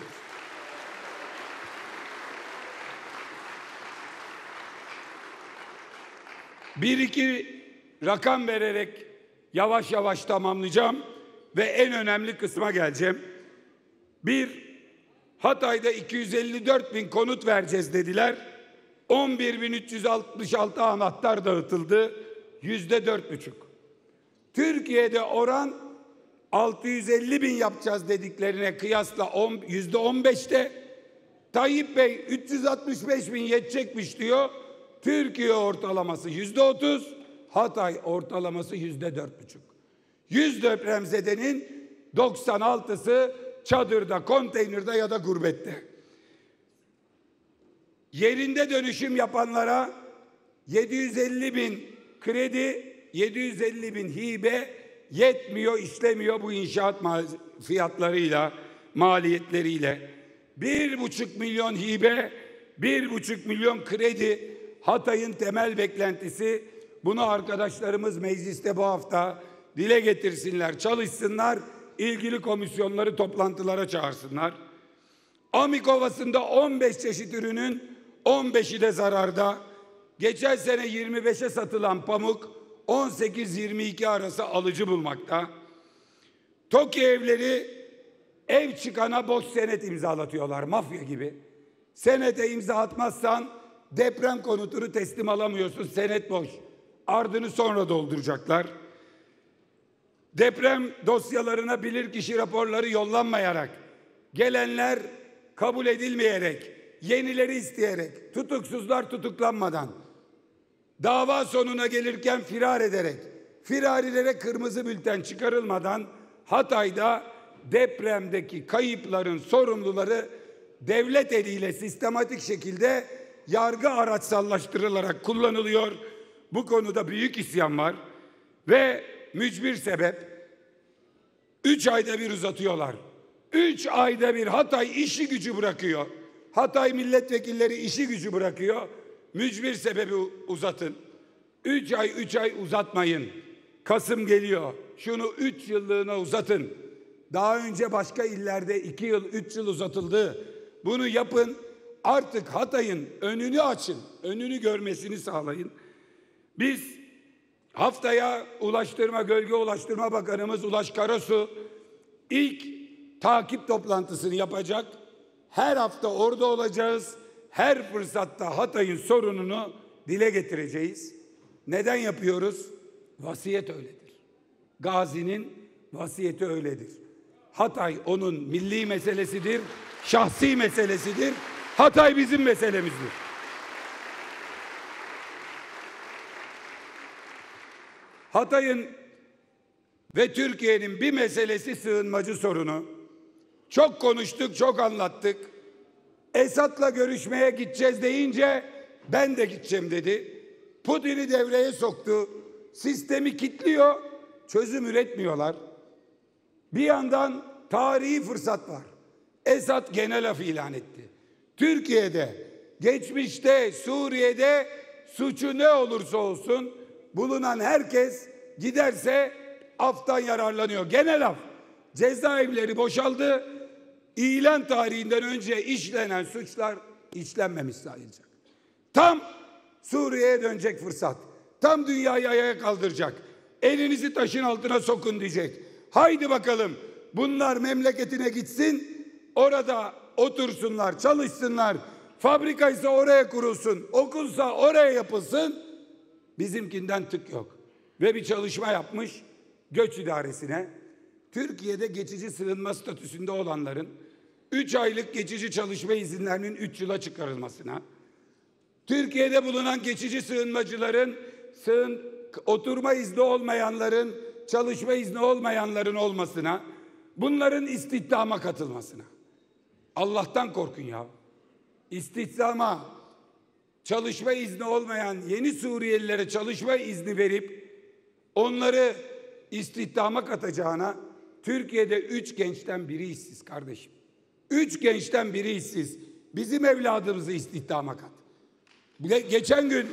Bir iki rakam vererek yavaş yavaş tamamlayacağım ve en önemli kısma geleceğim. Bir, Hatay'da iki yüz elli dört bin konut vereceğiz dediler. on bir bin üç yüz altmış altı anahtar dağıtıldı. Yüzde dört buçuk. Türkiye'de oran altı yüz elli bin yapacağız dediklerine kıyasla yüzde on beşte. Tayyip Bey üç yüz altmış beş bin yetecekmiş diyor. Türkiye ortalaması yüzde otuz, Hatay ortalaması yüzde dört buçuk. Yüz depremzedenin doksan altısı çadırda, konteynerde ya da gurbette. Yerinde dönüşüm yapanlara yedi yüz elli bin kredi, yedi yüz elli bin hibe yetmiyor, işlemiyor bu inşaat fiyatlarıyla, maliyetleriyle. Bir buçuk milyon hibe, bir buçuk milyon kredi Hatay'ın temel beklentisi. Bunu arkadaşlarımız mecliste bu hafta dile getirsinler, çalışsınlar, ilgili komisyonları toplantılara çağırsınlar. Amik Ovası'nda on beş çeşit ürünün on beşi de zararda. Geçen sene yirmi beşe satılan pamuk on sekiz yirmi iki arası alıcı bulmakta. TOKİ evleri ev çıkana boş senet imzalatıyorlar mafya gibi. Senete imza atmazsan deprem konutunu teslim alamıyorsun, senet boş. Ardını sonra dolduracaklar. Deprem dosyalarına bilirkişi raporları yollanmayarak, gelenler kabul edilmeyerek, yenileri isteyerek, tutuksuzlar tutuklanmadan, dava sonuna gelirken firar ederek, firarilere kırmızı bülten çıkarılmadan Hatay'da depremdeki kayıpların sorumluları devlet eliyle sistematik şekilde yargı araçsallaştırılarak kullanılıyor. Bu konuda büyük isyan var ve mücbir sebep üç ayda bir uzatıyorlar. Üç ayda bir Hatay işi gücü bırakıyor. Hatay milletvekilleri işi gücü bırakıyor. Mücbir sebebi uzatın. Üç ay, üç ay uzatmayın. Kasım geliyor. Şunu üç yıllığına uzatın. Daha önce başka illerde iki yıl, üç yıl uzatıldı. Bunu yapın. Artık Hatay'ın önünü açın. Önünü görmesini sağlayın. Biz haftaya Ulaştırma, Gölge Ulaştırma Bakanımız Ulaş Karasu ilk takip toplantısını yapacak. Her hafta orada olacağız. Her fırsatta Hatay'ın sorununu dile getireceğiz. Neden yapıyoruz? Vasiyet öyledir. Gazi'nin vasiyeti öyledir. Hatay onun milli meselesidir, şahsi meselesidir. Hatay bizim meselemizdir. Hatay'ın ve Türkiye'nin bir meselesi sığınmacı sorunu. Çok konuştuk, çok anlattık. Esad'la görüşmeye gideceğiz deyince ben de gideceğim dedi. Putin'i devreye soktu. Sistemi kilitliyor, çözüm üretmiyorlar. Bir yandan tarihi fırsat var. Esad genel af ilan etti. Türkiye'de, geçmişte, Suriye'de suçu ne olursa olsun bulunan herkes giderse aftan yararlanıyor. Genel af. Cezaevleri boşaldı. İlan tarihinden önce işlenen suçlar işlenmemiş sayılacak. Tam Suriye'ye dönecek fırsat. Tam dünyayı ayağa kaldıracak. Elinizi taşın altına sokun diyecek. Haydi bakalım bunlar memleketine gitsin. Orada otursunlar, çalışsınlar. Fabrikaysa oraya kurulsun. Okulsa oraya yapılsın. Bizimkinden tık yok. Ve bir çalışma yapmış göç idaresine. Türkiye'de geçici sığınma statüsünde olanların üç aylık geçici çalışma izinlerinin üç yıla çıkarılmasına, Türkiye'de bulunan geçici sığınmacıların sığın, oturma izni olmayanların, çalışma izni olmayanların olmasına, bunların istihdama katılmasına. Allah'tan korkun ya. İstihdama, çalışma izni olmayan yeni Suriyelilere çalışma izni verip onları istihdama katacağına Türkiye'de üç gençten biri işsiz kardeşim. Üç gençten biri işsiz. Bizim evladımızı istihdama kat. Geçen gün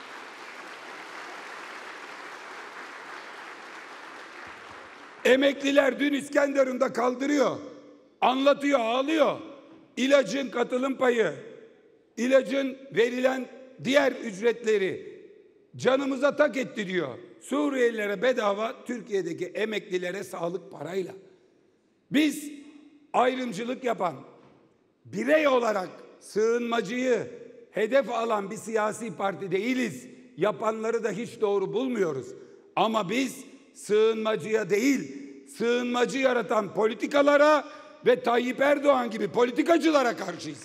emekliler dün İskenderun'da kaldırıyor. Anlatıyor, ağlıyor. İlacın katılım payı, ilacın verilen diğer ücretleri canımıza tak etti diyor. Suriyelilere bedava, Türkiye'deki emeklilere sağlık parayla. Biz ayrımcılık yapan, birey olarak sığınmacıyı hedef alan bir siyasi parti değiliz. Yapanları da hiç doğru bulmuyoruz. Ama biz sığınmacıya değil, sığınmacı yaratan politikalara ve Tayyip Erdoğan gibi politikacılara karşıyız.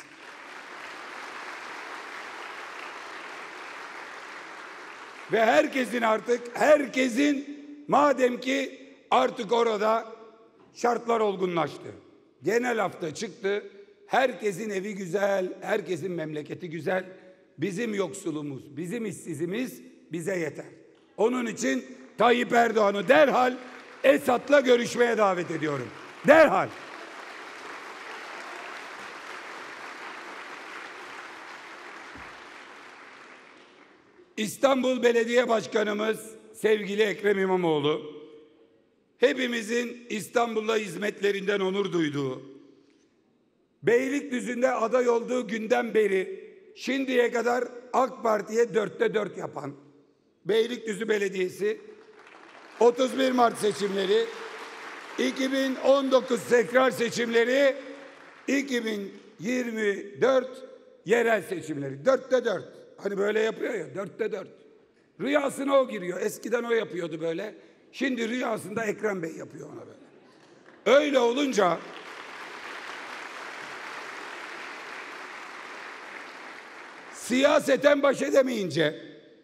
Ve herkesin artık, herkesin madem ki artık orada şartlar olgunlaştı. Genel hafta çıktı. Herkesin evi güzel, herkesin memleketi güzel. Bizim yoksulumuz, bizim işsizimiz bize yeter. Onun için Tayyip Erdoğan'ı derhal Esad'la görüşmeye davet ediyorum. Derhal. İstanbul Belediye Başkanımız sevgili Ekrem İmamoğlu, hepimizin İstanbul'a hizmetlerinden onur duyduğu, Beylikdüzü'nde aday olduğu günden beri şimdiye kadar AK Parti'ye dörtte dört yapan Beylikdüzü Belediyesi, otuz bir Mart seçimleri, iki bin on dokuz tekrar seçimleri, iki bin yirmi dört yerel seçimleri. Dörtte dört. Hani böyle yapıyor ya, dörtte dört. Rüyasına o giriyor. Eskiden o yapıyordu böyle. Şimdi rüyasında Ekrem Bey yapıyor ona böyle. Öyle olunca siyaseten baş edemeyince,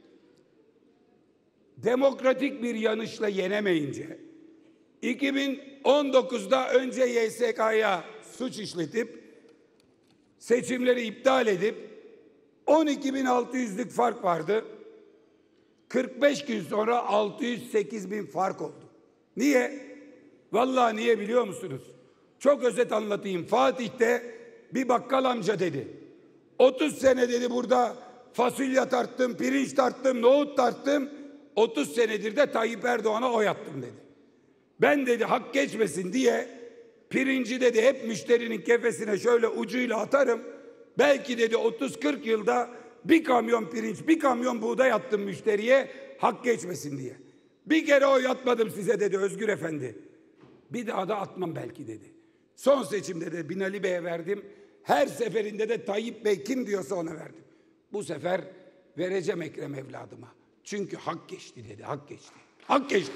demokratik bir yanışla yenemeyince, iki bin on dokuzda önce Y S K'ya suç işletip seçimleri iptal edip on iki bin altı yüzlük fark vardı. kırk beş gün sonra altı yüz sekiz bin fark oldu. Niye? Vallahi niye biliyor musunuz? Çok özet anlatayım. Fatih'te bir bakkal amca dedi. otuz sene dedi burada fasulye tarttım, pirinç tarttım, nohut tarttım. otuz senedir de Tayyip Erdoğan'a oy attım dedi. Ben dedi hak geçmesin diye pirinci dedi hep müşterinin kefesine şöyle ucuyla atarım. Belki dedi otuz kırk yılda bir kamyon pirinç, bir kamyon buğday attım müşteriye hak geçmesin diye. Bir kere oy atmadım size dedi Özgür Efendi. Bir daha da atmam belki dedi. Son seçimde de Binali Bey'e verdim. Her seferinde de Tayyip Bey kim diyorsa ona verdim. Bu sefer vereceğim Ekrem evladıma. Çünkü hak geçti dedi, hak geçti. Hak geçti.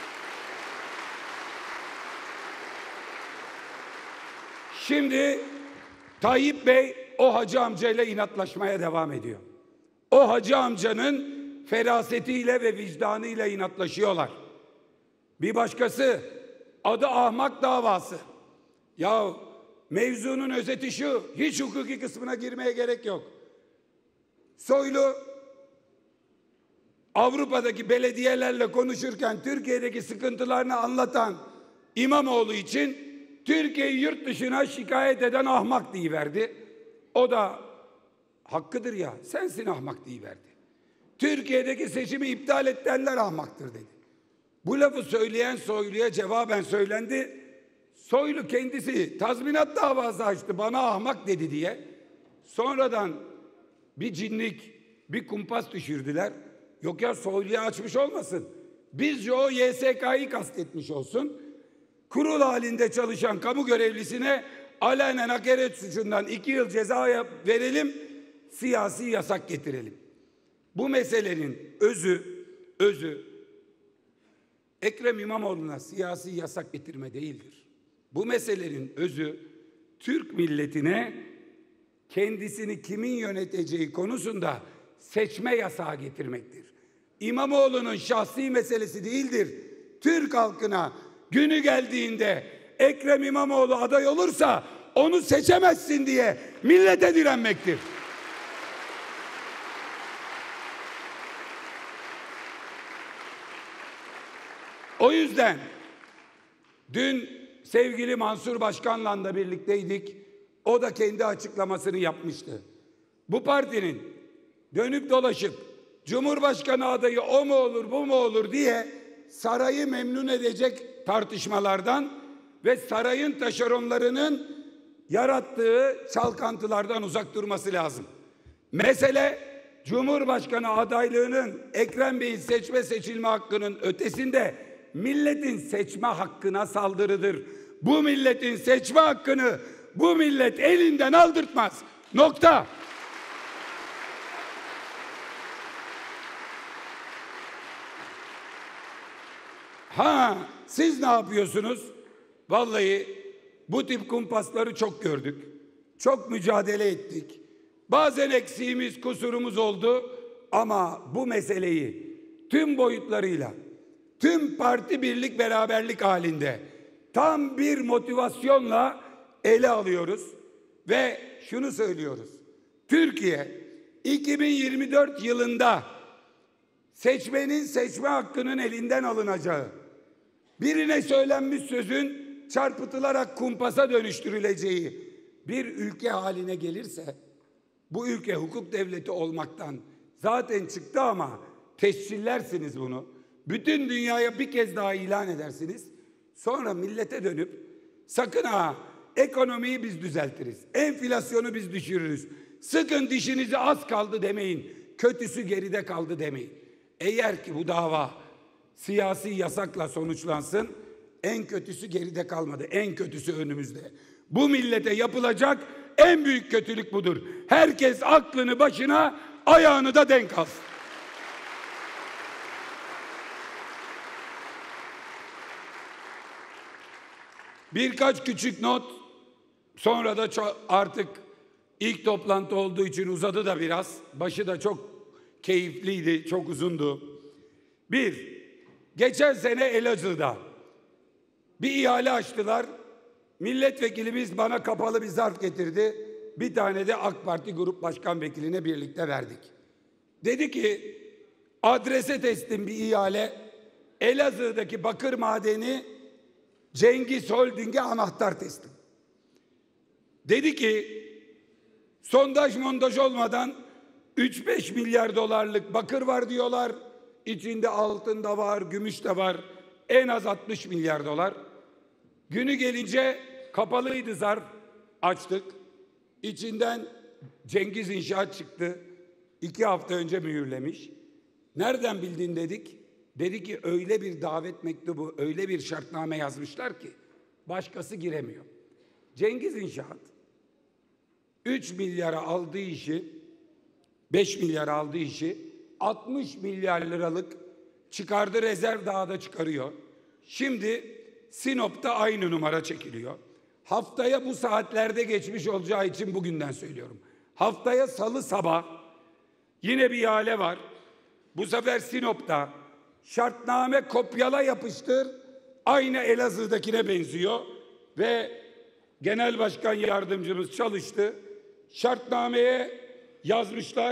Şimdi Tayyip Bey o hacı amcayla inatlaşmaya devam ediyor. O hacı amcanın ferasetiyle ve vicdanıyla inatlaşıyorlar. Bir başkası adı ahmak davası. Ya mevzunun özeti şu, hiç hukuki kısmına girmeye gerek yok. Soylu Avrupa'daki belediyelerle konuşurken Türkiye'deki sıkıntılarını anlatan İmamoğlu için Türkiye'yi yurt dışına şikayet eden ahmak deyiverdi. O da hakkıdır ya, sensin ahmak deyiverdi. Türkiye'deki seçimi iptal edenler ahmaktır dedi. Bu lafı söyleyen Soylu'ya cevaben söylendi. Soylu kendisi tazminat davası açtı, bana ahmak dedi diye. Sonradan bir cinlik, bir kumpas düşürdüler. Yok ya Soylu'ya açmış olmasın. Bizce o Y S K'yı kastetmiş olsun. Kurul halinde çalışan kamu görevlisine alenen hakaret suçundan iki yıl ceza verelim, siyasi yasak getirelim. Bu meselenin özü, özü Ekrem İmamoğlu'na siyasi yasak getirme değildir. Bu meselenin özü Türk milletine kendisini kimin yöneteceği konusunda seçme yasağı getirmektir. İmamoğlu'nun şahsi meselesi değildir. Türk halkına günü geldiğinde Ekrem İmamoğlu aday olursa onu seçemezsin diye millete direnmektir. O yüzden dün sevgili Mansur Başkan'la da birlikteydik. O da kendi açıklamasını yapmıştı. Bu partinin dönüp dolaşıp Cumhurbaşkanı adayı o mu olur bu mu olur diye sarayı memnun edecek tartışmalardan ve sarayın taşeronlarının yarattığı çalkantılardan uzak durması lazım. Mesele Cumhurbaşkanı adaylığının Ekrem Bey'in seçme seçilme hakkının ötesinde milletin seçme hakkına saldırıdır. Bu milletin seçme hakkını bu millet elinden aldırtmaz. Nokta. Ha, siz ne yapıyorsunuz? Vallahi bu tip kumpasları çok gördük. Çok mücadele ettik. Bazen eksiğimiz, kusurumuz oldu ama bu meseleyi tüm boyutlarıyla, tüm parti birlik beraberlik halinde tam bir motivasyonla ele alıyoruz ve şunu söylüyoruz. Türkiye iki bin yirmi dört yılında seçmenin seçme hakkının elinden alınacağı, birine söylenmiş sözün çarpıtılarak kumpasa dönüştürüleceği bir ülke haline gelirse, bu ülke hukuk devleti olmaktan zaten çıktı ama tescillersiniz bunu. Bütün dünyaya bir kez daha ilan edersiniz. Sonra millete dönüp sakın ha ekonomiyi biz düzeltiriz, enflasyonu biz düşürürüz, Sıkın dişinizi, az kaldı demeyin. Kötüsü geride kaldı demeyin. Eğer ki bu dava siyasi yasakla sonuçlansın, en kötüsü geride kalmadı. En kötüsü önümüzde. Bu millete yapılacak en büyük kötülük budur. Herkes aklını başına, ayağını da denk alsın. Birkaç küçük not, sonra da çok, artık ilk toplantı olduğu için uzadı da biraz. Başı da çok keyifliydi, çok uzundu. Bir, geçen sene Elazığ'da bir ihale açtılar. Milletvekilimiz bana kapalı bir zarf getirdi. Bir tane de AK Parti Grup Başkan Vekiline birlikte verdik. Dedi ki adrese teslim bir ihale, Elazığ'daki bakır madeni Cengiz Holding'e anahtar teslim. Dedi ki sondaj montaj olmadan üç beş milyar dolarlık bakır var diyorlar. İçinde altın da var, gümüş de var. En az altmış milyar dolar. Günü gelince kapalıydı zarf. Açtık. İçinden Cengiz İnşaat çıktı. İki hafta önce mühürlemiş. Nereden bildin dedik. Dedi ki öyle bir davet mektubu, öyle bir şartname yazmışlar ki başkası giremiyor. Cengiz İnşaat üç milyara aldığı işi, beş milyara aldığı işi altmış milyar liralık çıkardı, rezerv daha da çıkarıyor. Şimdi Sinop'ta aynı numara çekiliyor. Haftaya bu saatlerde geçmiş olacağı için bugünden söylüyorum. Haftaya salı sabah yine bir ihale var. Bu sefer Sinop'ta şartname kopyala yapıştır, aynı Elazığ'dakine benziyor ve Genel Başkan Yardımcımız çalıştı. Şartnameye yazmışlar.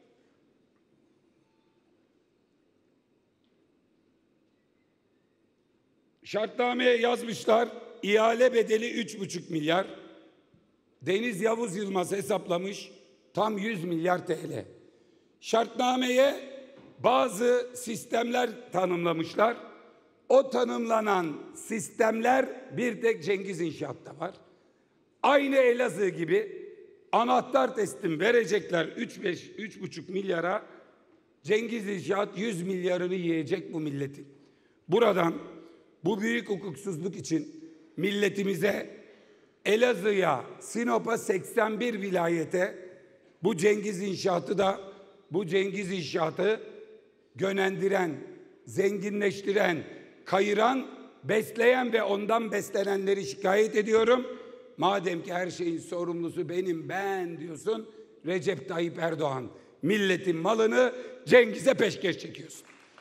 Şartnameye yazmışlar. İhale bedeli üç buçuk milyar. Deniz Yavuz Yılmaz hesaplamış. Tam yüz milyar T L. Şartnameye bazı sistemler tanımlamışlar. O tanımlanan sistemler bir tek Cengiz İnşaat'ta var. Aynı Elazığ gibi anahtar teslim verecekler üç beş üç buçuk milyara. Cengiz İnşaat yüz milyarını yiyecek bu milletin. Buradan bu büyük hukuksuzluk için milletimize, Elazığ'a, Sinop'a, seksen bir vilayete bu Cengiz İnşaat'ı da bu Cengiz İnşaat'ı gönendiren, zenginleştiren, kayıran, besleyen ve ondan beslenenleri şikayet ediyorum. Madem ki her şeyin sorumlusu benim, ben diyorsun, Recep Tayyip Erdoğan, milletin malını Cengiz'e peşkeş çekiyorsun.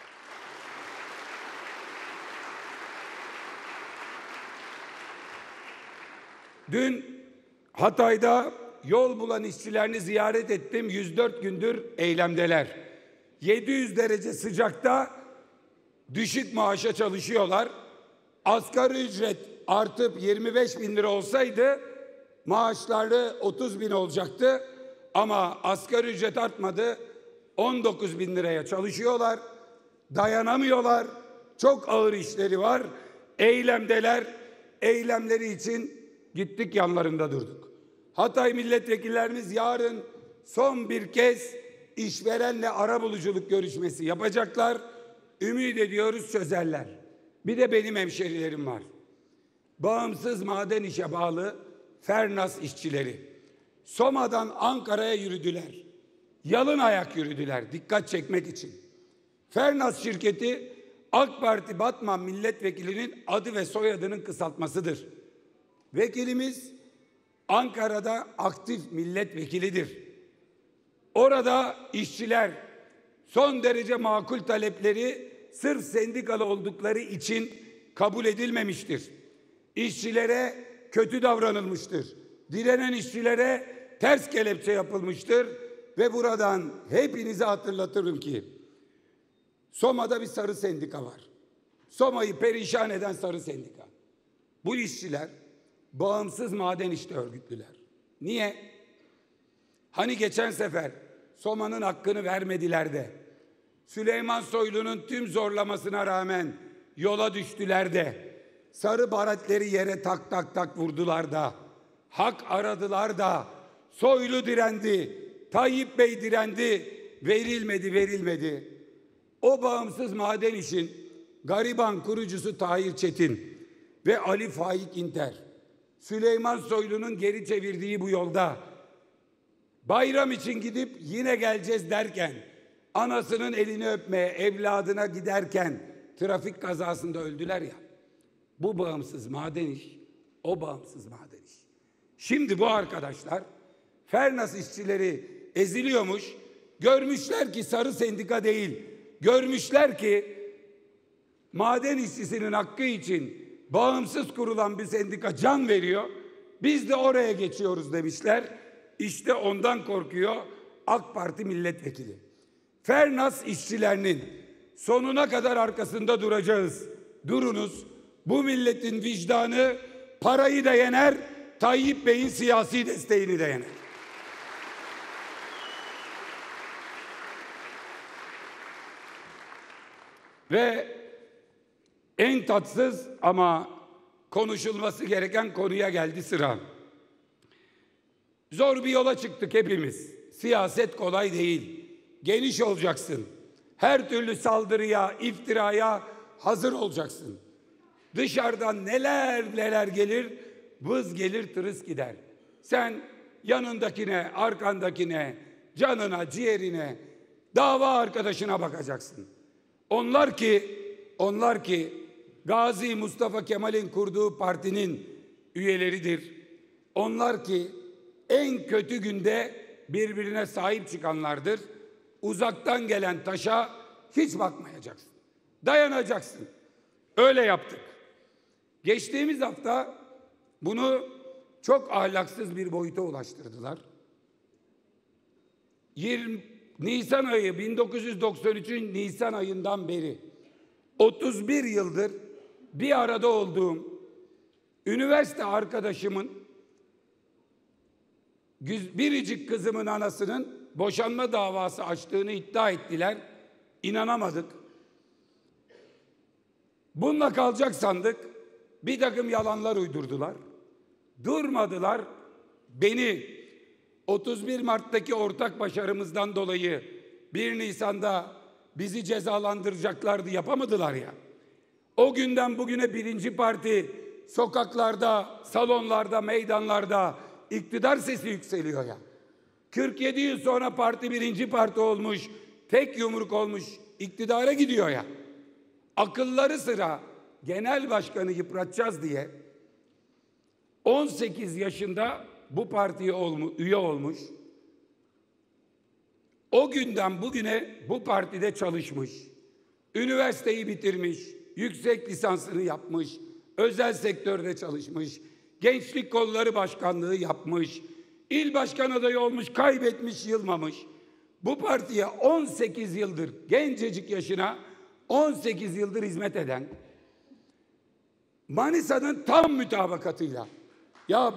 Dün Hatay'da yol bulan işçilerini ziyaret ettim. yüz dört gündür eylemdeler. yedi yüz derece sıcakta düşük maaşa çalışıyorlar. Asgari ücret artıp yirmi beş bin lira olsaydı maaşları otuz bin olacaktı. Ama asgari ücret artmadı. on dokuz bin liraya çalışıyorlar. Dayanamıyorlar. Çok ağır işleri var. Eylemdeler. Eylemleri için gittik, yanlarında durduk. Hatay milletvekillerimiz yarın son bir kez işverenle arabuluculuk görüşmesi yapacaklar. Ümit ediyoruz çözerler. Bir de benim hemşerilerim var. Bağımsız maden işe bağlı Fernas işçileri. Soma'dan Ankara'ya yürüdüler. Yalın ayak yürüdüler dikkat çekmek için. Fernas şirketi AK Parti Batman milletvekilinin adı ve soyadının kısaltmasıdır. Vekilimiz Ankara'da aktif milletvekilidir. Orada işçiler son derece makul talepleri sırf sendikalı oldukları için kabul edilmemiştir. İşçilere kötü davranılmıştır. Direnen işçilere ters kelepçe yapılmıştır ve buradan hepinize hatırlatırım ki Soma'da bir sarı sendika var. Soma'yı perişan eden sarı sendika. Bu işçiler bağımsız maden işte örgütlüler. Niye? Hani geçen sefer Soma'nın hakkını vermediler de Süleyman Soylu'nun tüm zorlamasına rağmen yola düştüler de sarı baretleri yere tak tak tak vurdular da hak aradılar da Soylu direndi, Tayyip Bey direndi, verilmedi, verilmedi. O bağımsız maden işin gariban kurucusu Tahir Çetin ve Ali Faik İnter, Süleyman Soylu'nun geri çevirdiği bu yolda bayram için gidip yine geleceğiz derken, anasının elini öpmeye, evladına giderken trafik kazasında öldüler ya. Bu bağımsız maden iş, o bağımsız maden iş. Şimdi bu arkadaşlar Fernas işçileri eziliyormuş, görmüşler ki sarı sendika değil, görmüşler ki maden işçisinin hakkı için bağımsız kurulan bir sendika can veriyor. Biz de oraya geçiyoruz demişler. İşte ondan korkuyor AK Parti milletvekili. Fernas işçilerinin sonuna kadar arkasında duracağız. Durunuz. Bu milletin vicdanı parayı da yener, Tayyip Bey'in siyasi desteğini de yener. Ve en tatsız ama konuşulması gereken konuya geldi sıra. Zor bir yola çıktık hepimiz. Siyaset kolay değil. Geniş olacaksın. Her türlü saldırıya, iftiraya hazır olacaksın. Dışarıdan neler neler gelir, vız gelir tırıs gider. Sen yanındakine, arkandakine, canına, ciğerine, dava arkadaşına bakacaksın. Onlar ki, onlar ki Gazi Mustafa Kemal'in kurduğu partinin üyeleridir. Onlar ki en kötü günde birbirine sahip çıkanlardır. Uzaktan gelen taşa hiç bakmayacaksın. Dayanacaksın. Öyle yaptık. Geçtiğimiz hafta bunu çok ahlaksız bir boyuta ulaştırdılar. yirmi Nisan ayı bin dokuz yüz doksan üçün Nisan ayından beri otuz bir yıldır bir arada olduğum üniversite arkadaşımın biricik kızımın anasının boşanma davası açtığını iddia ettiler. İnanamadık. Bununla kalacak sandık. Bir takım yalanlar uydurdular. Durmadılar. Beni otuz bir Mart'taki ortak başarımızdan dolayı bir Nisan'da bizi cezalandıracaklardı, yapamadılar ya. O günden bugüne birinci parti sokaklarda, salonlarda, meydanlarda iktidar sesi yükseliyor ya. kırk yedi yıl sonra parti birinci parti olmuş, tek yumruk olmuş, iktidara gidiyor ya. Akılları sıra genel başkanı yıpratacağız diye on sekiz yaşında bu partiye olmuş, üye olmuş. O günden bugüne bu partide çalışmış. Üniversiteyi bitirmiş, yüksek lisansını yapmış, özel sektörde çalışmış, gençlik kolları başkanlığı yapmış, il başkan adayı olmuş, kaybetmiş, yılmamış. Bu partiye on sekiz yıldır, gencecik yaşına on sekiz yıldır hizmet eden, Manisa'nın tam mütabakatıyla, ya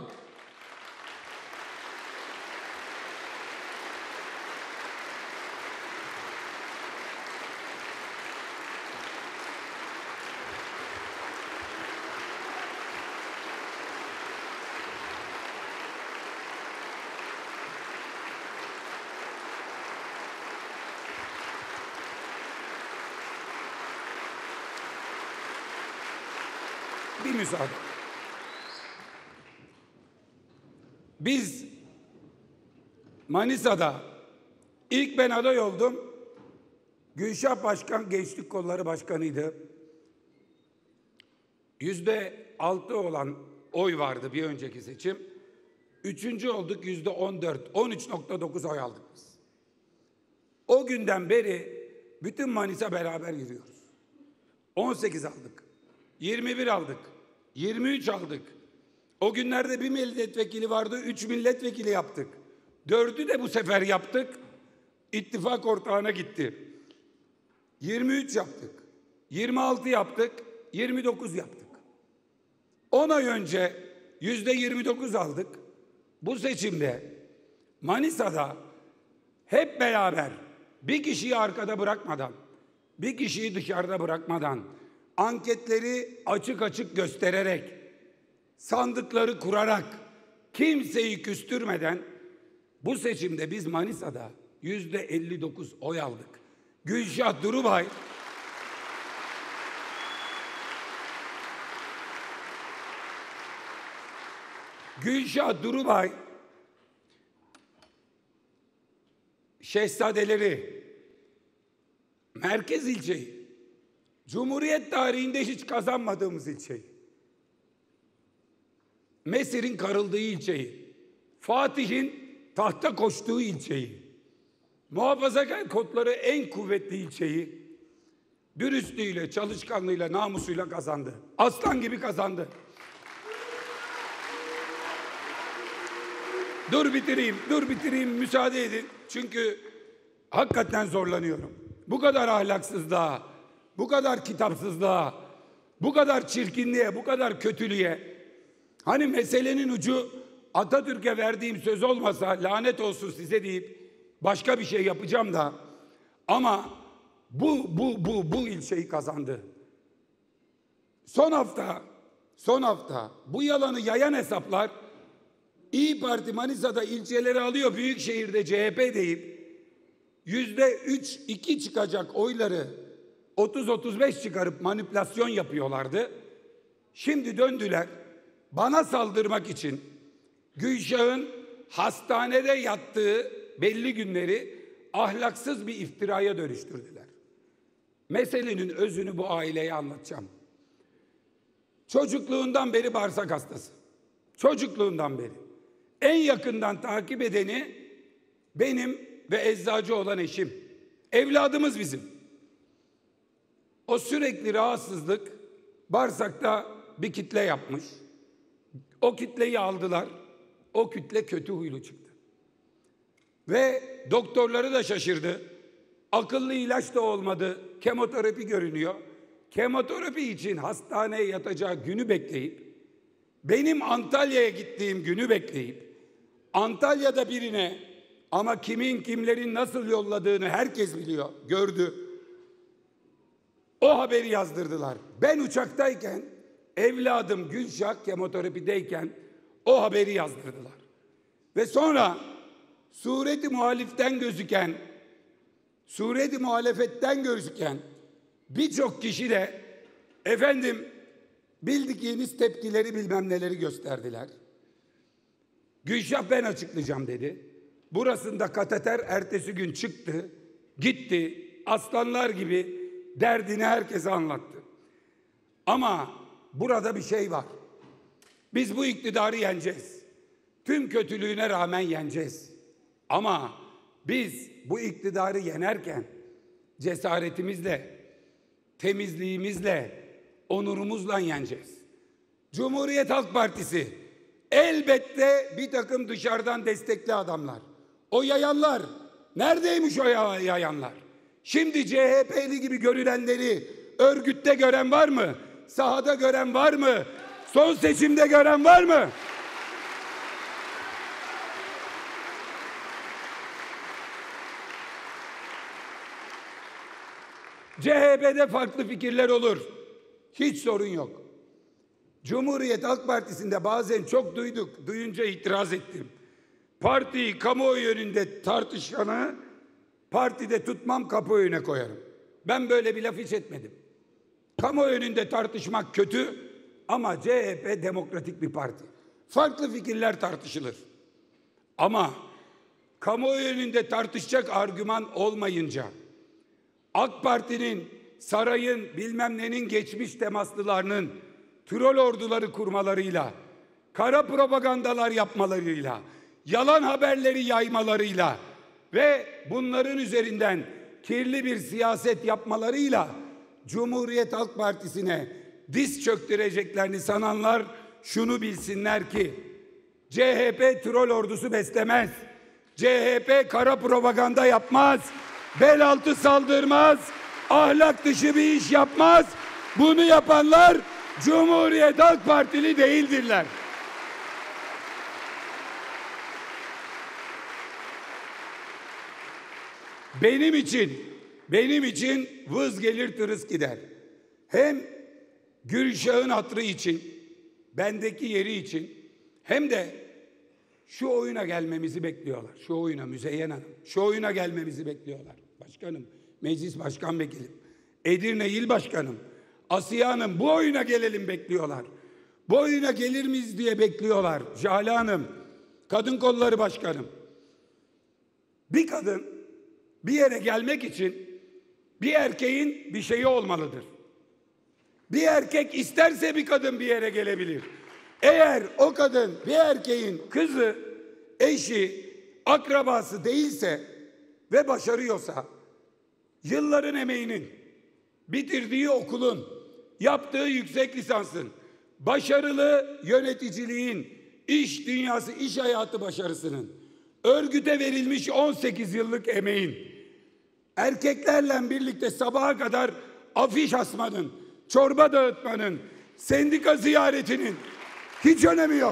bir müsaade. Biz Manisa'da ilk ben aday oldum. Gülşah Başkan Gençlik Kolları Başkanıydı. Yüzde altı olan oy vardı bir önceki seçim. Üçüncü olduk, yüzde on dört, on üç nokta dokuz oy aldık biz. O günden beri bütün Manisa beraber yürüyoruz. on sekiz aldık. yirmi bir aldık. yirmi üç aldık. O günlerde bir milletvekili vardı. Üç milletvekili yaptık. Dördü de bu sefer yaptık. İttifak ortağına gitti. yirmi üç yaptık. yirmi altı yaptık. yirmi dokuz yaptık. on ay önce yüzde yirmi dokuz aldık. Bu seçimde Manisa'da hep beraber bir kişiyi arkada bırakmadan, bir kişiyi dışarıda bırakmadan, anketleri açık açık göstererek, sandıkları kurarak, kimseyi küstürmeden Bu seçimde biz Manisa'da yüzde elli dokuz oy aldık. Gülşah Durubay Gülşah Durubay Şehzadeleri merkez ilçeyi, Cumhuriyet tarihinde hiç kazanmadığımız ilçeyi, Mesir'in karıldığı ilçeyi, Fatih'in tahta koştuğu ilçeyi, muhafazakar kodları en kuvvetli ilçeyi dürüstlüğüyle, çalışkanlığıyla, namusuyla kazandı. Aslan gibi kazandı. Dur bitireyim, dur bitireyim, müsaade edin. Çünkü hakikaten zorlanıyorum. Bu kadar ahlaksızlığa, bu kadar kitapsızlığa, bu kadar çirkinliğe, bu kadar kötülüğe. Hani meselenin ucu Atatürk'e verdiğim söz olmasa lanet olsun size deyip başka bir şey yapacağım da. Ama bu, bu, bu, bu ilçeyi kazandı. Son hafta, son hafta bu yalanı yayan hesaplar İYİ Parti Manisa'da ilçeleri alıyor, Büyükşehir'de C H P deyip yüzde üç iki çıkacak oyları otuz otuz beş çıkarıp manipülasyon yapıyorlardı. Şimdi döndüler bana saldırmak için Gülşah'ın hastanede yattığı belli günleri ahlaksız bir iftiraya dönüştürdüler. Meselenin özünü bu aileye anlatacağım. Çocukluğundan beri bağırsak hastası. Çocukluğundan beri. En yakından takip edeni benim ve eczacı olan eşim. Evladımız bizim. O sürekli rahatsızlık bağırsakta bir kitle yapmış. O kitleyi aldılar. O kitle kötü huylu çıktı. Ve doktorları da şaşırdı. Akıllı ilaç da olmadı. Kemoterapi görünüyor. Kemoterapi için hastaneye yatacağı günü bekleyip, benim Antalya'ya gittiğim günü bekleyip, Antalya'da birine, ama kimin kimlerin nasıl yolladığını herkes biliyor, gördü. O haberi yazdırdılar. Ben uçaktayken, evladım Gülşah kemoterapideyken o haberi yazdırdılar. Ve sonra sureti muhaliften gözüken, sureti muhalefetten gözüken birçok kişi de efendim bildiğiniz tepkileri bilmem neleri gösterdiler. Gülşah ben açıklayacağım dedi. Burasında kateter ertesi gün çıktı, gitti, aslanlar gibi derdini herkese anlattı. Ama burada bir şey var. Biz bu iktidarı yeneceğiz. Tüm kötülüğüne rağmen yeneceğiz. Ama biz bu iktidarı yenerken cesaretimizle, temizliğimizle, onurumuzla yeneceğiz. Cumhuriyet Halk Partisi elbette bir takım dışarıdan destekli adamlar. O yayanlar, neredeymiş o yayanlar? Şimdi C H P'li gibi görünenleri örgütte gören var mı? Sahada gören var mı? Son seçimde gören var mı? C H P'de farklı fikirler olur. Hiç sorun yok. Cumhuriyet Halk Partisi'nde bazen çok duyduk. Duyunca itiraz ettim. Partiyi kamuoyu önünde tartışanı partide tutmam, kapı önüne koyarım. Ben böyle bir laf hiç etmedim. Kamuoyu önünde tartışmak kötü ama C H P demokratik bir parti. Farklı fikirler tartışılır. Ama kamuoyu önünde tartışacak argüman olmayınca AK Parti'nin, sarayın, bilmem nenin geçmiş temaslılarının troll orduları kurmalarıyla, kara propagandalar yapmalarıyla, yalan haberleri yaymalarıyla ve bunların üzerinden kirli bir siyaset yapmalarıyla Cumhuriyet Halk Partisi'ne diz çöktüreceklerini sananlar şunu bilsinler ki C H P troll ordusu beslemez. C H P kara propaganda yapmaz. Bel altı saldırmaz. Ahlak dışı bir iş yapmaz. Bunu yapanlar Cumhuriyet Halk Partili değildirler. Benim için, benim için vız gelir tırıs gider. Hem Gülşah'ın hatırı için, bendeki yeri için, hem de Şu oyuna gelmemizi bekliyorlar. Şu oyuna Müzeyyen Hanım. Şu oyuna gelmemizi bekliyorlar. Başkanım, meclis başkan vekilim, Edirne il başkanım, Asiye Hanım, bu oyuna gelelim bekliyorlar. Bu oyuna gelir miyiz diye bekliyorlar. Jale Hanım, kadın kolları başkanım. Bir kadın bir yere gelmek için bir erkeğin bir şeyi olmalıdır. Bir erkek isterse bir kadın bir yere gelebilir. Eğer o kadın bir erkeğin kızı, eşi, akrabası değilse ve başarıyorsa, yılların emeğinin, bitirdiği okulun, yaptığı yüksek lisansın, başarılı yöneticiliğin, iş dünyası, iş hayatı başarısının, örgüte verilmiş on sekiz yıllık emeğin, erkeklerle birlikte sabaha kadar afiş asmanın, çorba dağıtmanın, sendika ziyaretinin hiç önemi yok.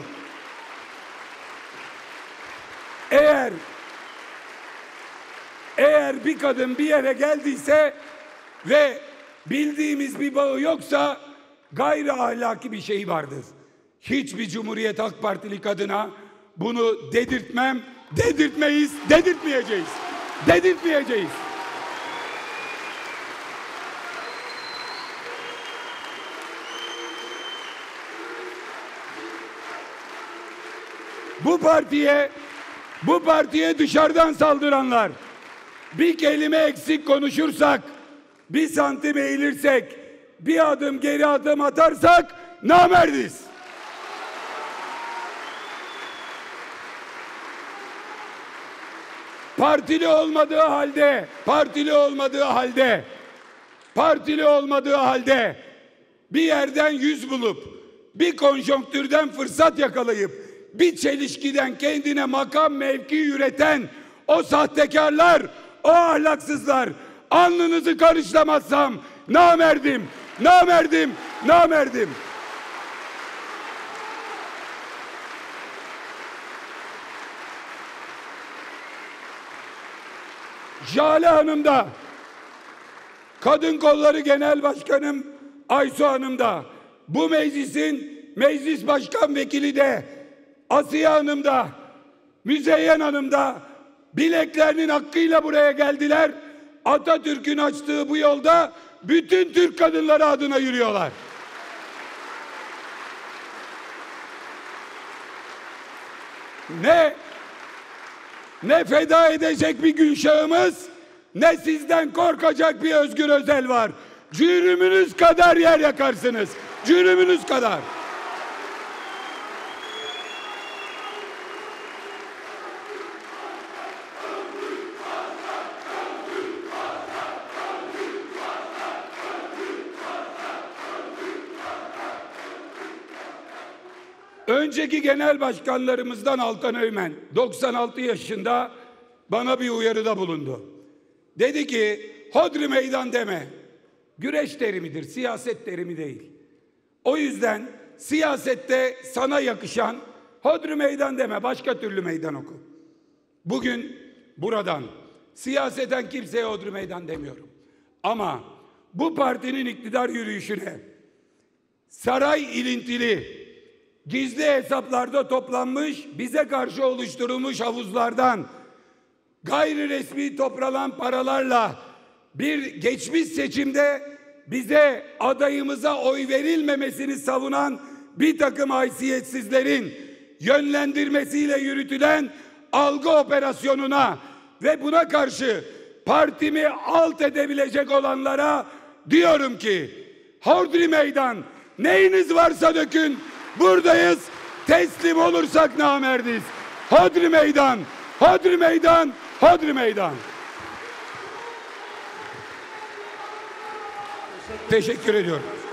Eğer eğer bir kadın bir yere geldiyse ve bildiğimiz bir bağı yoksa gayri ahlaki bir şey vardır. Hiçbir Cumhuriyet Halk Partili kadına bunu dedirtmem, dedirtmeyiz, dedirtmeyeceğiz. Dedirtmeyeceğiz. Bu partiye, bu partiye dışarıdan saldıranlar, bir kelime eksik konuşursak, bir santim eğilirsek, bir adım geri adım atarsak namerdiz. Partili olmadığı halde, partili olmadığı halde, partili olmadığı halde bir yerden yüz bulup, bir konjonktürden fırsat yakalayıp, bir çelişkiden kendine makam mevki üreten o sahtekarlar, o ahlaksızlar, alnınızı karışlamazsam namerdim, namerdim, namerdim. Jale Hanım da, Kadın Kolları Genel Başkanım Aysu Hanım da, bu meclisin meclis başkan vekili de, Asiye Hanım da, Müzeyyen Hanım da bileklerinin hakkıyla buraya geldiler. Atatürk'ün açtığı bu yolda bütün Türk kadınları adına yürüyorlar. Ne ne feda edecek bir Gülşah'ımız, ne sizden korkacak bir Özgür Özel var. Cürümünüz kadar yer yakarsınız. Cürümünüz kadar. Önceki genel başkanlarımızdan Altan Öğmen doksan altı yaşında bana bir uyarıda bulundu. Dedi ki hodri meydan deme. Güreş terimidir, siyaset terimi değil. O yüzden siyasette sana yakışan hodri meydan deme, başka türlü meydan oku. Bugün buradan siyaseten kimseye hodri meydan demiyorum. Ama bu partinin iktidar yürüyüşüne saray ilintili, gizli hesaplarda toplanmış, bize karşı oluşturulmuş havuzlardan gayri resmi toplanan paralarla bir geçmiş seçimde bize adayımıza oy verilmemesini savunan bir takım haysiyetsizlerin yönlendirmesiyle yürütülen algı operasyonuna ve buna karşı partimi alt edebilecek olanlara diyorum ki hodri meydan, neyiniz varsa dökün. Buradayız. Teslim olursak namerdiz. Hodri meydan, hodri meydan, hodri meydan. Teşekkür ediyorum.